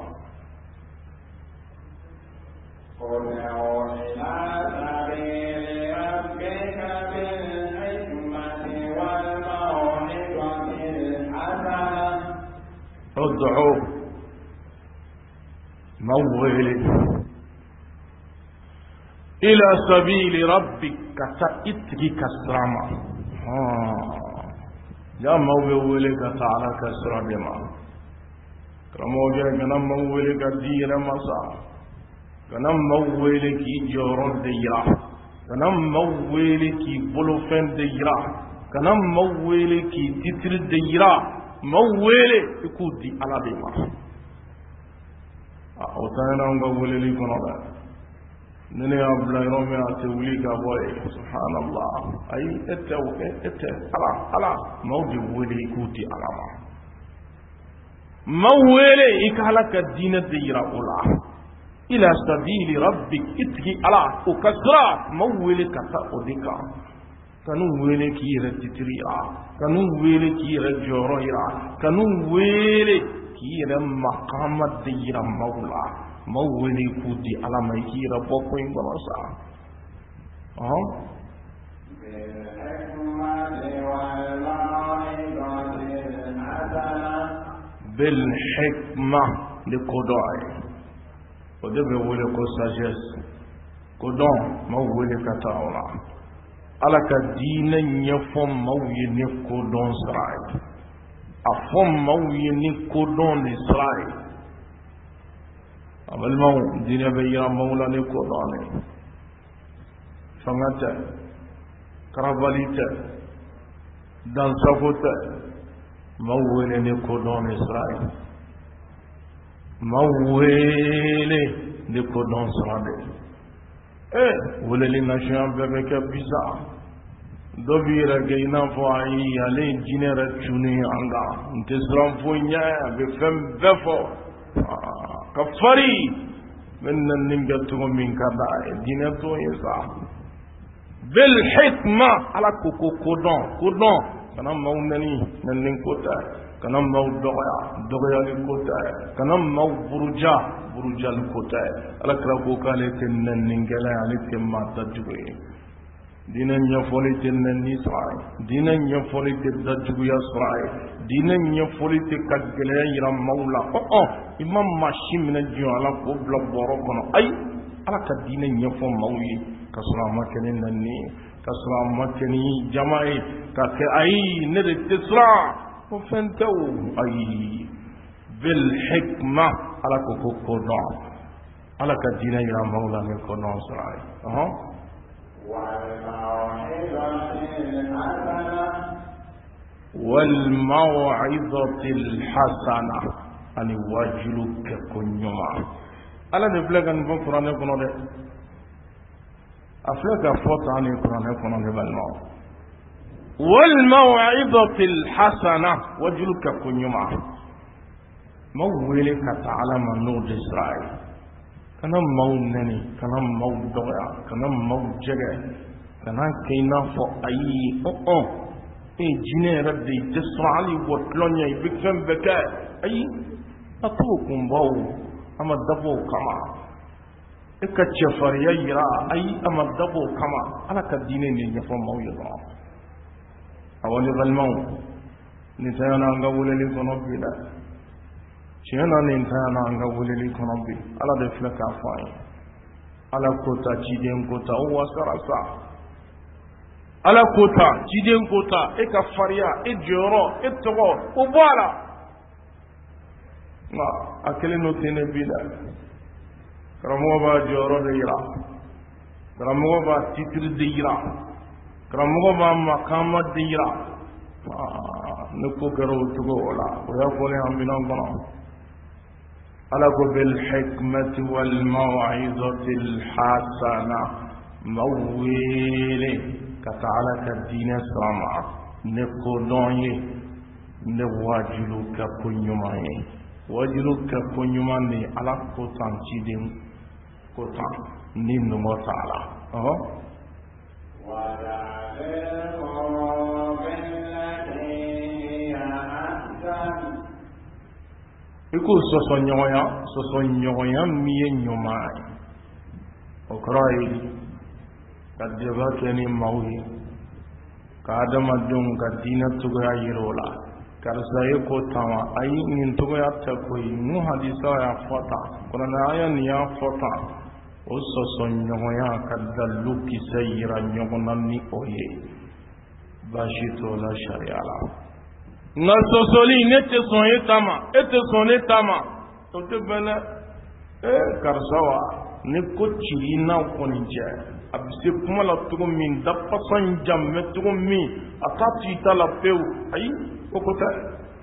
Speaker 2: ادعو مويل إلى سبيل ربك كتئتك كسرما يا مويل كتعالى كسرما كرموجة كنا مويل كدير مسا كنا مويل كي جورون ديرا كنا مويل كي بلوفن ديرا كنا مويل كي تتر ديرا mawele ikudi alabima otana nga wele kono ba nene abla romi ate wuli ga boy subhanallah ay ete ala mawdi wele ikudi alama mawele ikala ka dina dira ula ila sabili rabbik itqi ala ukasra mawele kata odika kanu wele ki yɛrɛ titiriya kanu wele ki yɛrɛ jɔyɔrɔ yira kanu wele ki yɛrɛ makama de yira maaw la maaw wele k'u di ala ma i k'i yɛrɛ bɔ ko in kɔnɔ sa bilhikma de kodɔn ye o de bɛ wele ko sagesse kodɔn maaw wele ka taa o la ala ka diinɛ ɲɛfɔ maaw ye ni kodɔn sira ye a fɔ maaw ye ni kodɔn de sira ye a balimaw diinɛ bɛ yira maaw la ni kodɔn de fanga tɛ karabali tɛ dansago tɛ maaw wele ni kodɔn de sira ye maaw wele ni kodɔn sira de weleli nasiya bɛɛ bɛ kɛ bisa dɔ b'i yɛrɛ kɛ i n'a fɔ ayi ale ye jinɛ yɛrɛ cunni an kan n tɛ siran foyi ɲɛ a bɛ fɛn bɛɛ fɔ ka fari n bɛ nɛni kɛ cogo min ka d'a ye diinɛ t'o ye sa bil hikma ala ko kodɔn kana maaw nɛni ko tɛ kana maaw dɔgɔyali ko tɛ kana maaw burujali ko tɛ ala kira ko k'ale tɛ nɛnikɛla ye ale tɛ maa dajugu ye diinɛ ɲɛfɔli tɛ nɛni sɔrɔ a ye diinɛ ɲɛfɔli tɛ dajuguya sɔrɔ a ye diinɛ ɲɛfɔli tɛ ka gɛlɛya yira maaw la i ma maa si minɛ jɔn ala k'o bila bɔrɔ kɔnɔ ayi ala ka diinɛ ɲɛfɔ maaw ye ka sɔrɔ a ma kɛ ni nɛni ye ka sɔrɔ a ma kɛ ni jama ye ka kɛ ayi ne de tɛ siran o fɛn tɛ o ayi bil hikma ala ko kodɔn ala ka diinɛ yira maaw la ni kodɔn sɔrɔ a ye والموعظة الحسنة ani wajulu kɛ ko ɲuman ala de filɛ ka nin fɔ kuranɛ kɔnɔ dɛ a filɛ ka fɔ tan nin kuranɛ kɔnɔ ne balimaw والموعظة الحسنة wajulu kɛ ko ɲuman maaw wele ka taa ala ma n'o de sira ye kana maaw nɛni kana maaw dɔgɔya kana maaw jɛgɛ kana kɛ i n'a fɔ ayi jinɛ yɛrɛ de i tɛ sɔn hali bɔ tulon ɲɛ i bɛ fɛn bɛɛ kɛ ayi a t'o kunbaw a ma dabɔ o kama e ka cɛfarinya yira ayi a ma dabɔ o kama ala ka diinɛ de ɲɛfɔ maaw ye dɔrɔn awɔ ne balimaw nin tanyana an ka weleli kɔnɔ bi dɛ tiɲɛ na nin tanyana an ka weleli kɔnɔ bi ala de filɛ k'a fɔ an ye ala kota ciden kota o wasara sa ala kota ciden kota e ka fariya e jɔyɔrɔ e tɔgɔ o bɔ a la nka a kelen n'o tɛ ne bi dɛ karamɔgɔ b'a jɔyɔrɔ de yira karamɔgɔ b'a titiri de yira karamɔgɔ b'a makaama de yira ne ko kɛra o cogo o la o y'a fɔ ne an minɛn kɔnɔ ala ko bil hikmati wal maw'izati al hasana maaw wele ka taa ala ka diinɛ sira ma ne kodɔn ye ne wajilu kɛ ko ɲuman ye wajilu kɛ ko ɲuman de ala ko tan ciden ko tan ni numɔ t'a la i ko sɔsɔɲɔgɔnya min ye ɲuman ye o kɔrɔ ye ka deba kɛ ni maaw ye ka adamadenw ka diinɛ cogoya yira o la karisa ye ko tan wa ayi nin cogoya tɛ koyi nu hadisa y'a fɔ tan kuranɛ aya nin y'a fɔ tan o sɔsɔɲɔgɔnya ka dalilu kisɛ yira ɲɔgɔn na ni o ye baasi t'o la sariya la nka sɔsɔli ne tɛ sɔn e ta ma e tɛ sɔn ne ta ma o tɛ bɛn dɛ karisa wa ne ko cili n'a kɔni cɛ a bɛ se kuma la cogo min dafasɔn janmɛ cogo min a t'a tigi ta la pewu ayi o ko tɛ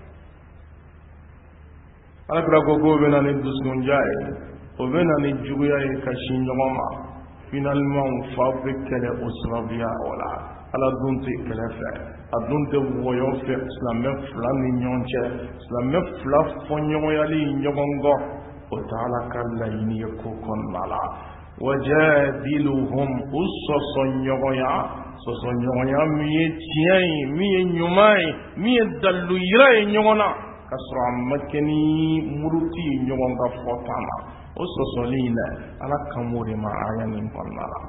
Speaker 2: alakira ko k'o bɛ na ni dusukundiya ye o bɛ na ni juguya ye ka sin ɲɔgɔn ma finalement fa bɛ kɛlɛ o sababuya o la ala dun tɛ kɛlɛ fɛ a dun tɛ wɔyɔ fɛ silamɛ fila ni ɲɔgɔn cɛ silamɛ fila fɔ ɲɔgɔnyali ɲɔgɔn kɔ o tɛ ala ka laɲini ye ko kɔnɔna la wajadiluhum u sɔsɔɲɔgɔnya min ye tiɲɛ ye min ye ɲuman ye min ye dalilu yira ye ɲɔgɔn na ka sɔrɔ a ma kɛ ni muruti ye ɲɔgɔn ka fɔta la o sɔsɔli in dɛ ala kan b'o de ma aya nin kɔnɔna la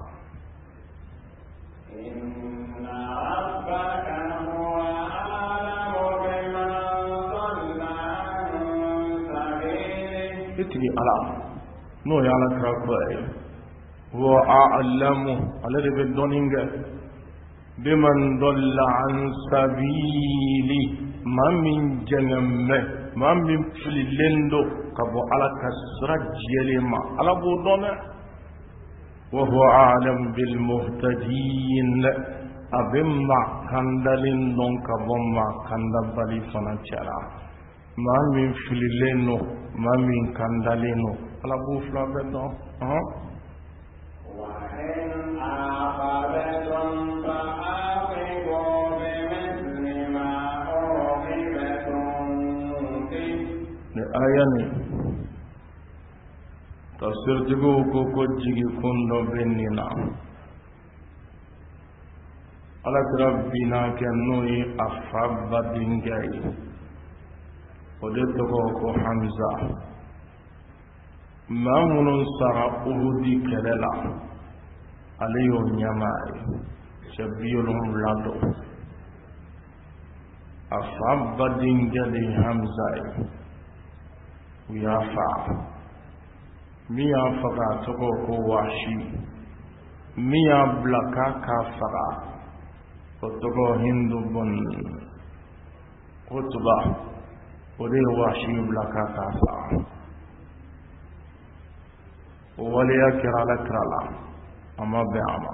Speaker 2: tigi ala n'o ye alakira kɔ ye wa a'lamu ale de bɛ dɔɔnin kɛ biman dalla an sabili ma min jangame ma min fililendo kabo ala kasra jelema ala bodona wa huwa a'lam bil muhtadin abimma kandalin don kabomma kandabali fanachara ma min filileno ma min kandaleno ala bo flabedo ayani tafsir jigo ko jigi kundo benina ala rabbina kanui afabba dingai odeto ko hamza mamunun sara uhudi kelela aliyo nyamai shabiyulum lado afabba dingai hamza ya fa miya faga toko ko washi miya blaka ka faga ko toko hindu bon kutuba ode washi blaka ka fa wala ya kirala amma be ama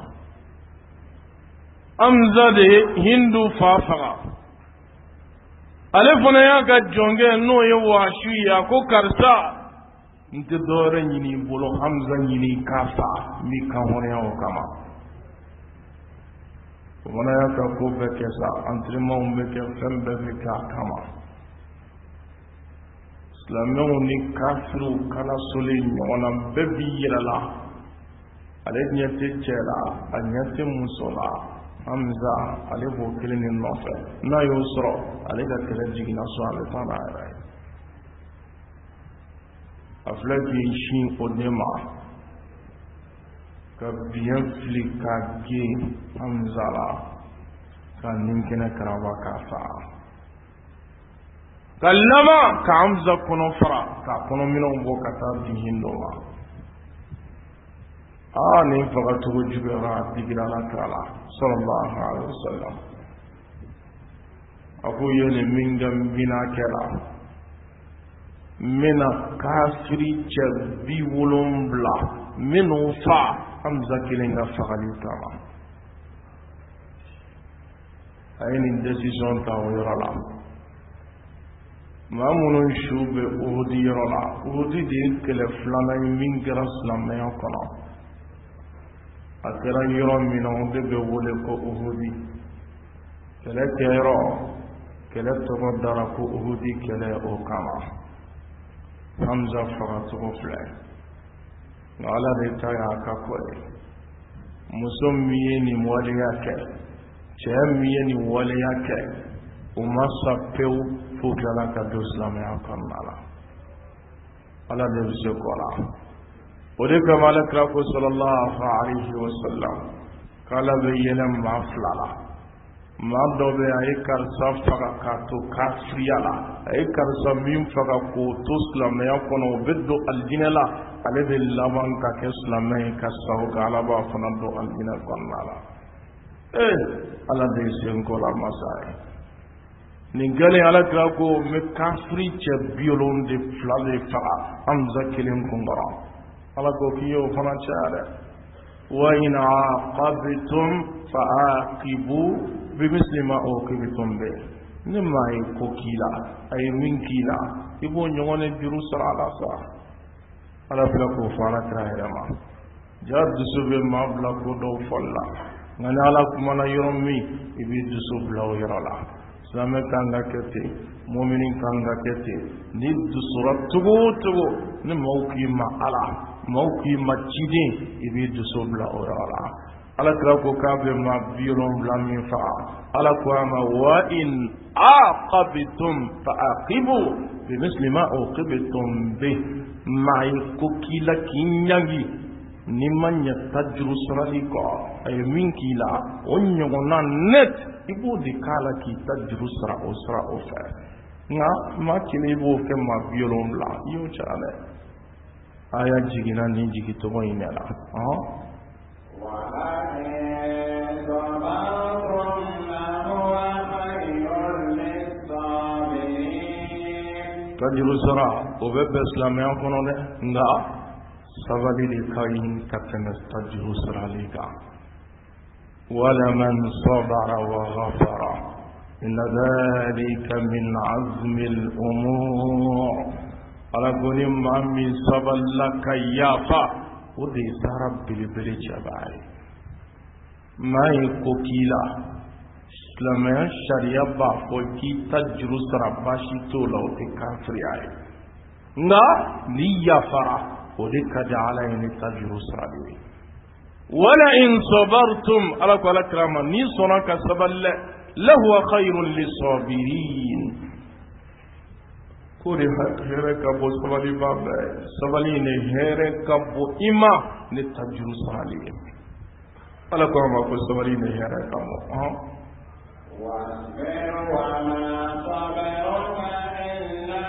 Speaker 2: amzade hindu fa faga ale fana y'a ka jɔnkɛ n'o ye wasu ya ko karisa n tɛ dɔwɛrɛ ɲini bolo hamza ɲini k'a fa n bɛ kan hɔrɔnya o kama o fana y'a ka ko bɛɛ kɛ sa entraînement bɛ kɛ fɛn bɛɛ bɛ kɛ a kama silamɛw ni kafiriw kalasolen ɲɔgɔn na bɛɛ b'i yɛrɛ la ale ɲɛ tɛ cɛ la a ɲɛ tɛ muso la hamza ale b'o kelen de nɔfɛ n'a y'o sɔrɔ ale ka kɛlɛ jiginna so ale t'a la yɛrɛ a filɛ k'i sin o de ma ka biyɛn fili k'a gen hamza la ka ninkɛnɛ karaba k'a faga ka laban ka hamza kɔnɔ fara k'a kɔnɔminɛw bɔ ka taa di hindo ma nin fagacogo juguyara a digira Alakira la sallallahu alaihi wasallam a ko ye nin min kɛ n bina kɛra n bɛna kafiri cɛ 70 minnu fa hamza kelen ka fagali kama a ye nin décision ta o yɔrɔ la maa minnu su bɛ uhudi yɔrɔ la uhudi de ye kɛlɛ filanan ye min kɛra silamɛya kɔnɔ a kɛra yɔrɔ min na o de bɛ wele ko uhudi kɛlɛ kɛyɔrɔ kɛlɛ tɔgɔ dara ko uhudi kɛlɛ o kama hamza fagacogo filɛ nka ala de ta y'a ka ko ye muso min ye nin waleya kɛ cɛ min ye nin waleya kɛ o ma sa pewu fo tilala ka don silamɛya kɔnɔna la ala de bɛ se kɔ la o de kama Alakira ko sallallahu alaihi wasallam k'ala bɛ yɛlɛ maa 2 la maa dɔ bɛ a ye karisa faga k'a to kafiriya la a ye karisa min faga k'o to silamɛya kɔnɔ o bɛ don alijinɛ la ale bɛ laban ka kɛ silamɛ ye ka sago ka ala b'a fana don alijinɛ kɔnɔna la ala de ye senko la masa ye nin gɛlɛn Alakira ko n bɛ kafiri cɛ 72 de faga hamza kelen kun kɔrɔ ala ko k'i y'o fana caya dɛ wa in aqabtum fa aqibu bimisli ma uqibtum bi ni maa ye ko k'i la a ye min k'i la i b'o ɲɔgɔn de juru sɔrɔ a la sa ala filɛ k'o fɔ Alakira yɛrɛ ma ja dusu bɛ maa bila ko dɔw fɔli la nka ni ala kumana yɔrɔ min i b'i dusu bila o yɔrɔ la silamɛ kan ka kɛ ten mumini kan ka kɛ ten ni dusura cogo o cogo ni maaw k'i ma ala maaw k'i ma ciden i b'i dusu bila o yɔrɔ la Alakira ko k'a bɛ maa 70 min faga ala ko a ma wa in aqabtum fa aqibu bimisli ma uqibtum bi maa ye ko k'i la k'i ɲangi ni ma ɲɛ ta juru sɔrɔli kɔ a ye min k'i la o ɲɔgɔnna net i b'o de k'a la k'i ta juru sara o sara o fɛ nka maa kelen i b'o kɛ maa 70 i y'o caya dɛ aya jiginna nin jigitɔgɔ in de la tajuru sara o bɛ bɛn silamɛya kɔnɔ dɛ nka sabali de ka ɲi ka tɛmɛ tajuru sarali kan walaman sabara wa ghafara inna dhalika min azmi al-umur ala goni maa min sabala ka yafa o de ye sara belebele cɛba ye maa ye ko k'i la silamɛya sariya b'a fɔ k'i ta juru sara baasi t'o la o tɛ kafiriya ye nka ni yafara o de ka di ala ye ni ta juru sarali ye wala in sabartum ala ko ala kira ma ni sɔnna ka sabali dɛ lahuwa khayrun lisabirin ko de hɛrɛ ka bɔ sabali ba bɛɛ sabali ni hɛrɛ ka bɔ i ma ni ta juru sarali ye ala ko a ma ko sabali ni hɛrɛ ka bɔ
Speaker 1: واصبر وما صبرك إلا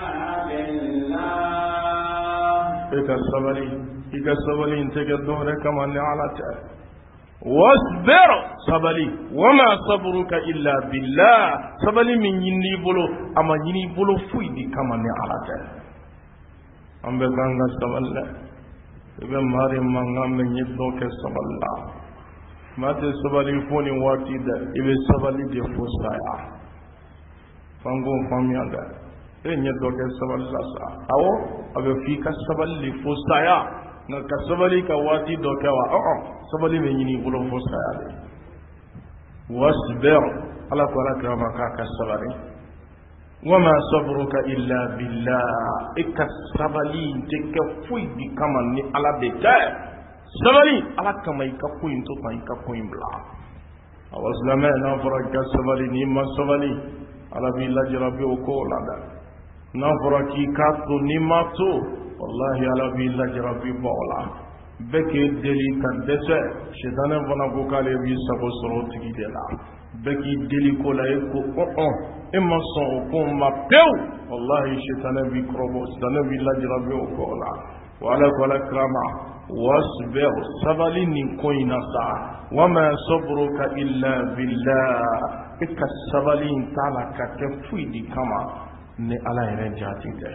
Speaker 1: بالله
Speaker 2: إذا sabali إن تجدون كما نعلت واصبر sabali وما صبرك إلا بالله sabali من يني بلو أما يني بلو فيدي كما نعلت أم بكانغ saballa إذا ماري مانغا من يدوك saballa mate sabali foni wati da ibe sabali de fosaya fango famiyanga enye doke sabali sa awo abe fi ka sabali fosaya na ka sabali ka wati doke wa sabali me yini bulo fosaya de wasbir ala ko ala kama ka sabali wama sabruka illa billah ikasabali teke fui di kama ni ala de sabali ala kama ika koyin to kan ika koyin bla awazlama na fara ka sabali ni ma sabali ala bi lajra bi ko lada na fara ki ka to ni ma to wallahi ala bi lajra bi bola beke deli kan dese shedana vana ko kale bi sabo soro tigi de la beki deli ko la ko imma so ko ma pew wallahi shedana bi krobo shedana bi lajra bi ko la wala wala krama واصبر sabali كوينا سا وما صبرك إلا بالله إك sabali تعالى كتفوي دي كما ني على رجاتي ده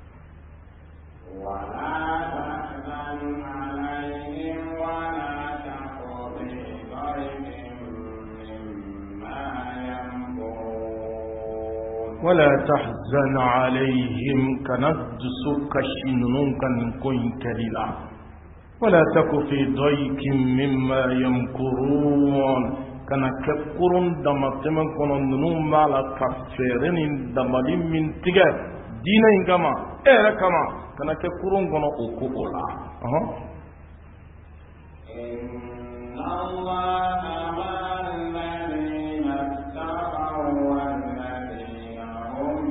Speaker 1: ولا تحزن عليهم ولا تك في ضيق مما يمكرون
Speaker 2: ولا تحزن عليهم كندسك شنون كن كوين كليلا ولا تك في ضيق مما يمكرون كان كفرون دمتم كنون نوم على كفرين دمالين من تجا دينين كما كما كان كفرون كنون أكولا
Speaker 1: إن الله مع الذين اتقوا والذين هم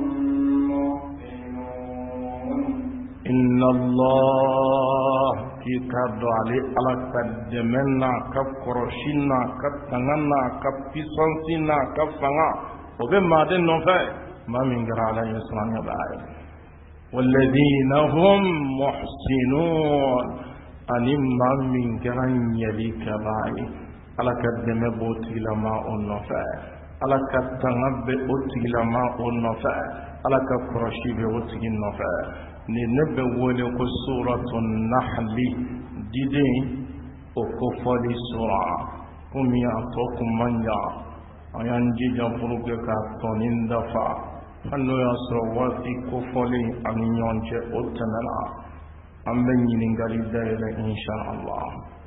Speaker 1: محسنون
Speaker 2: إن الله kikado ale ala ka dɛmɛna ka kɔrɔsina ka tangana ka pisansina ka fanga o bɛ maaden nɔfɛ maa min kɛra ala ye silamɛ b'a ye walladina hum muhsinun ani maa min kɛra ɲɛlikɛla ye ala ka dɛmɛ b'o tigilama o nɔfɛ ala ka tanga bɛ o tigilama o nɔfɛ ala ka kɔrɔsi bɛ o tigi nɔfɛ ni ne bɛ wele ko suratun nahli diden o ko fɔli sura komi a tɔ kun man jan an y'an jija puruke ka tɔnin dafa hali n'o y'a sɔrɔ waati ko fɔli ani ɲɔgɔn cɛ o tɛmɛna an bɛ ɲininkali dayɛlɛ insha Allah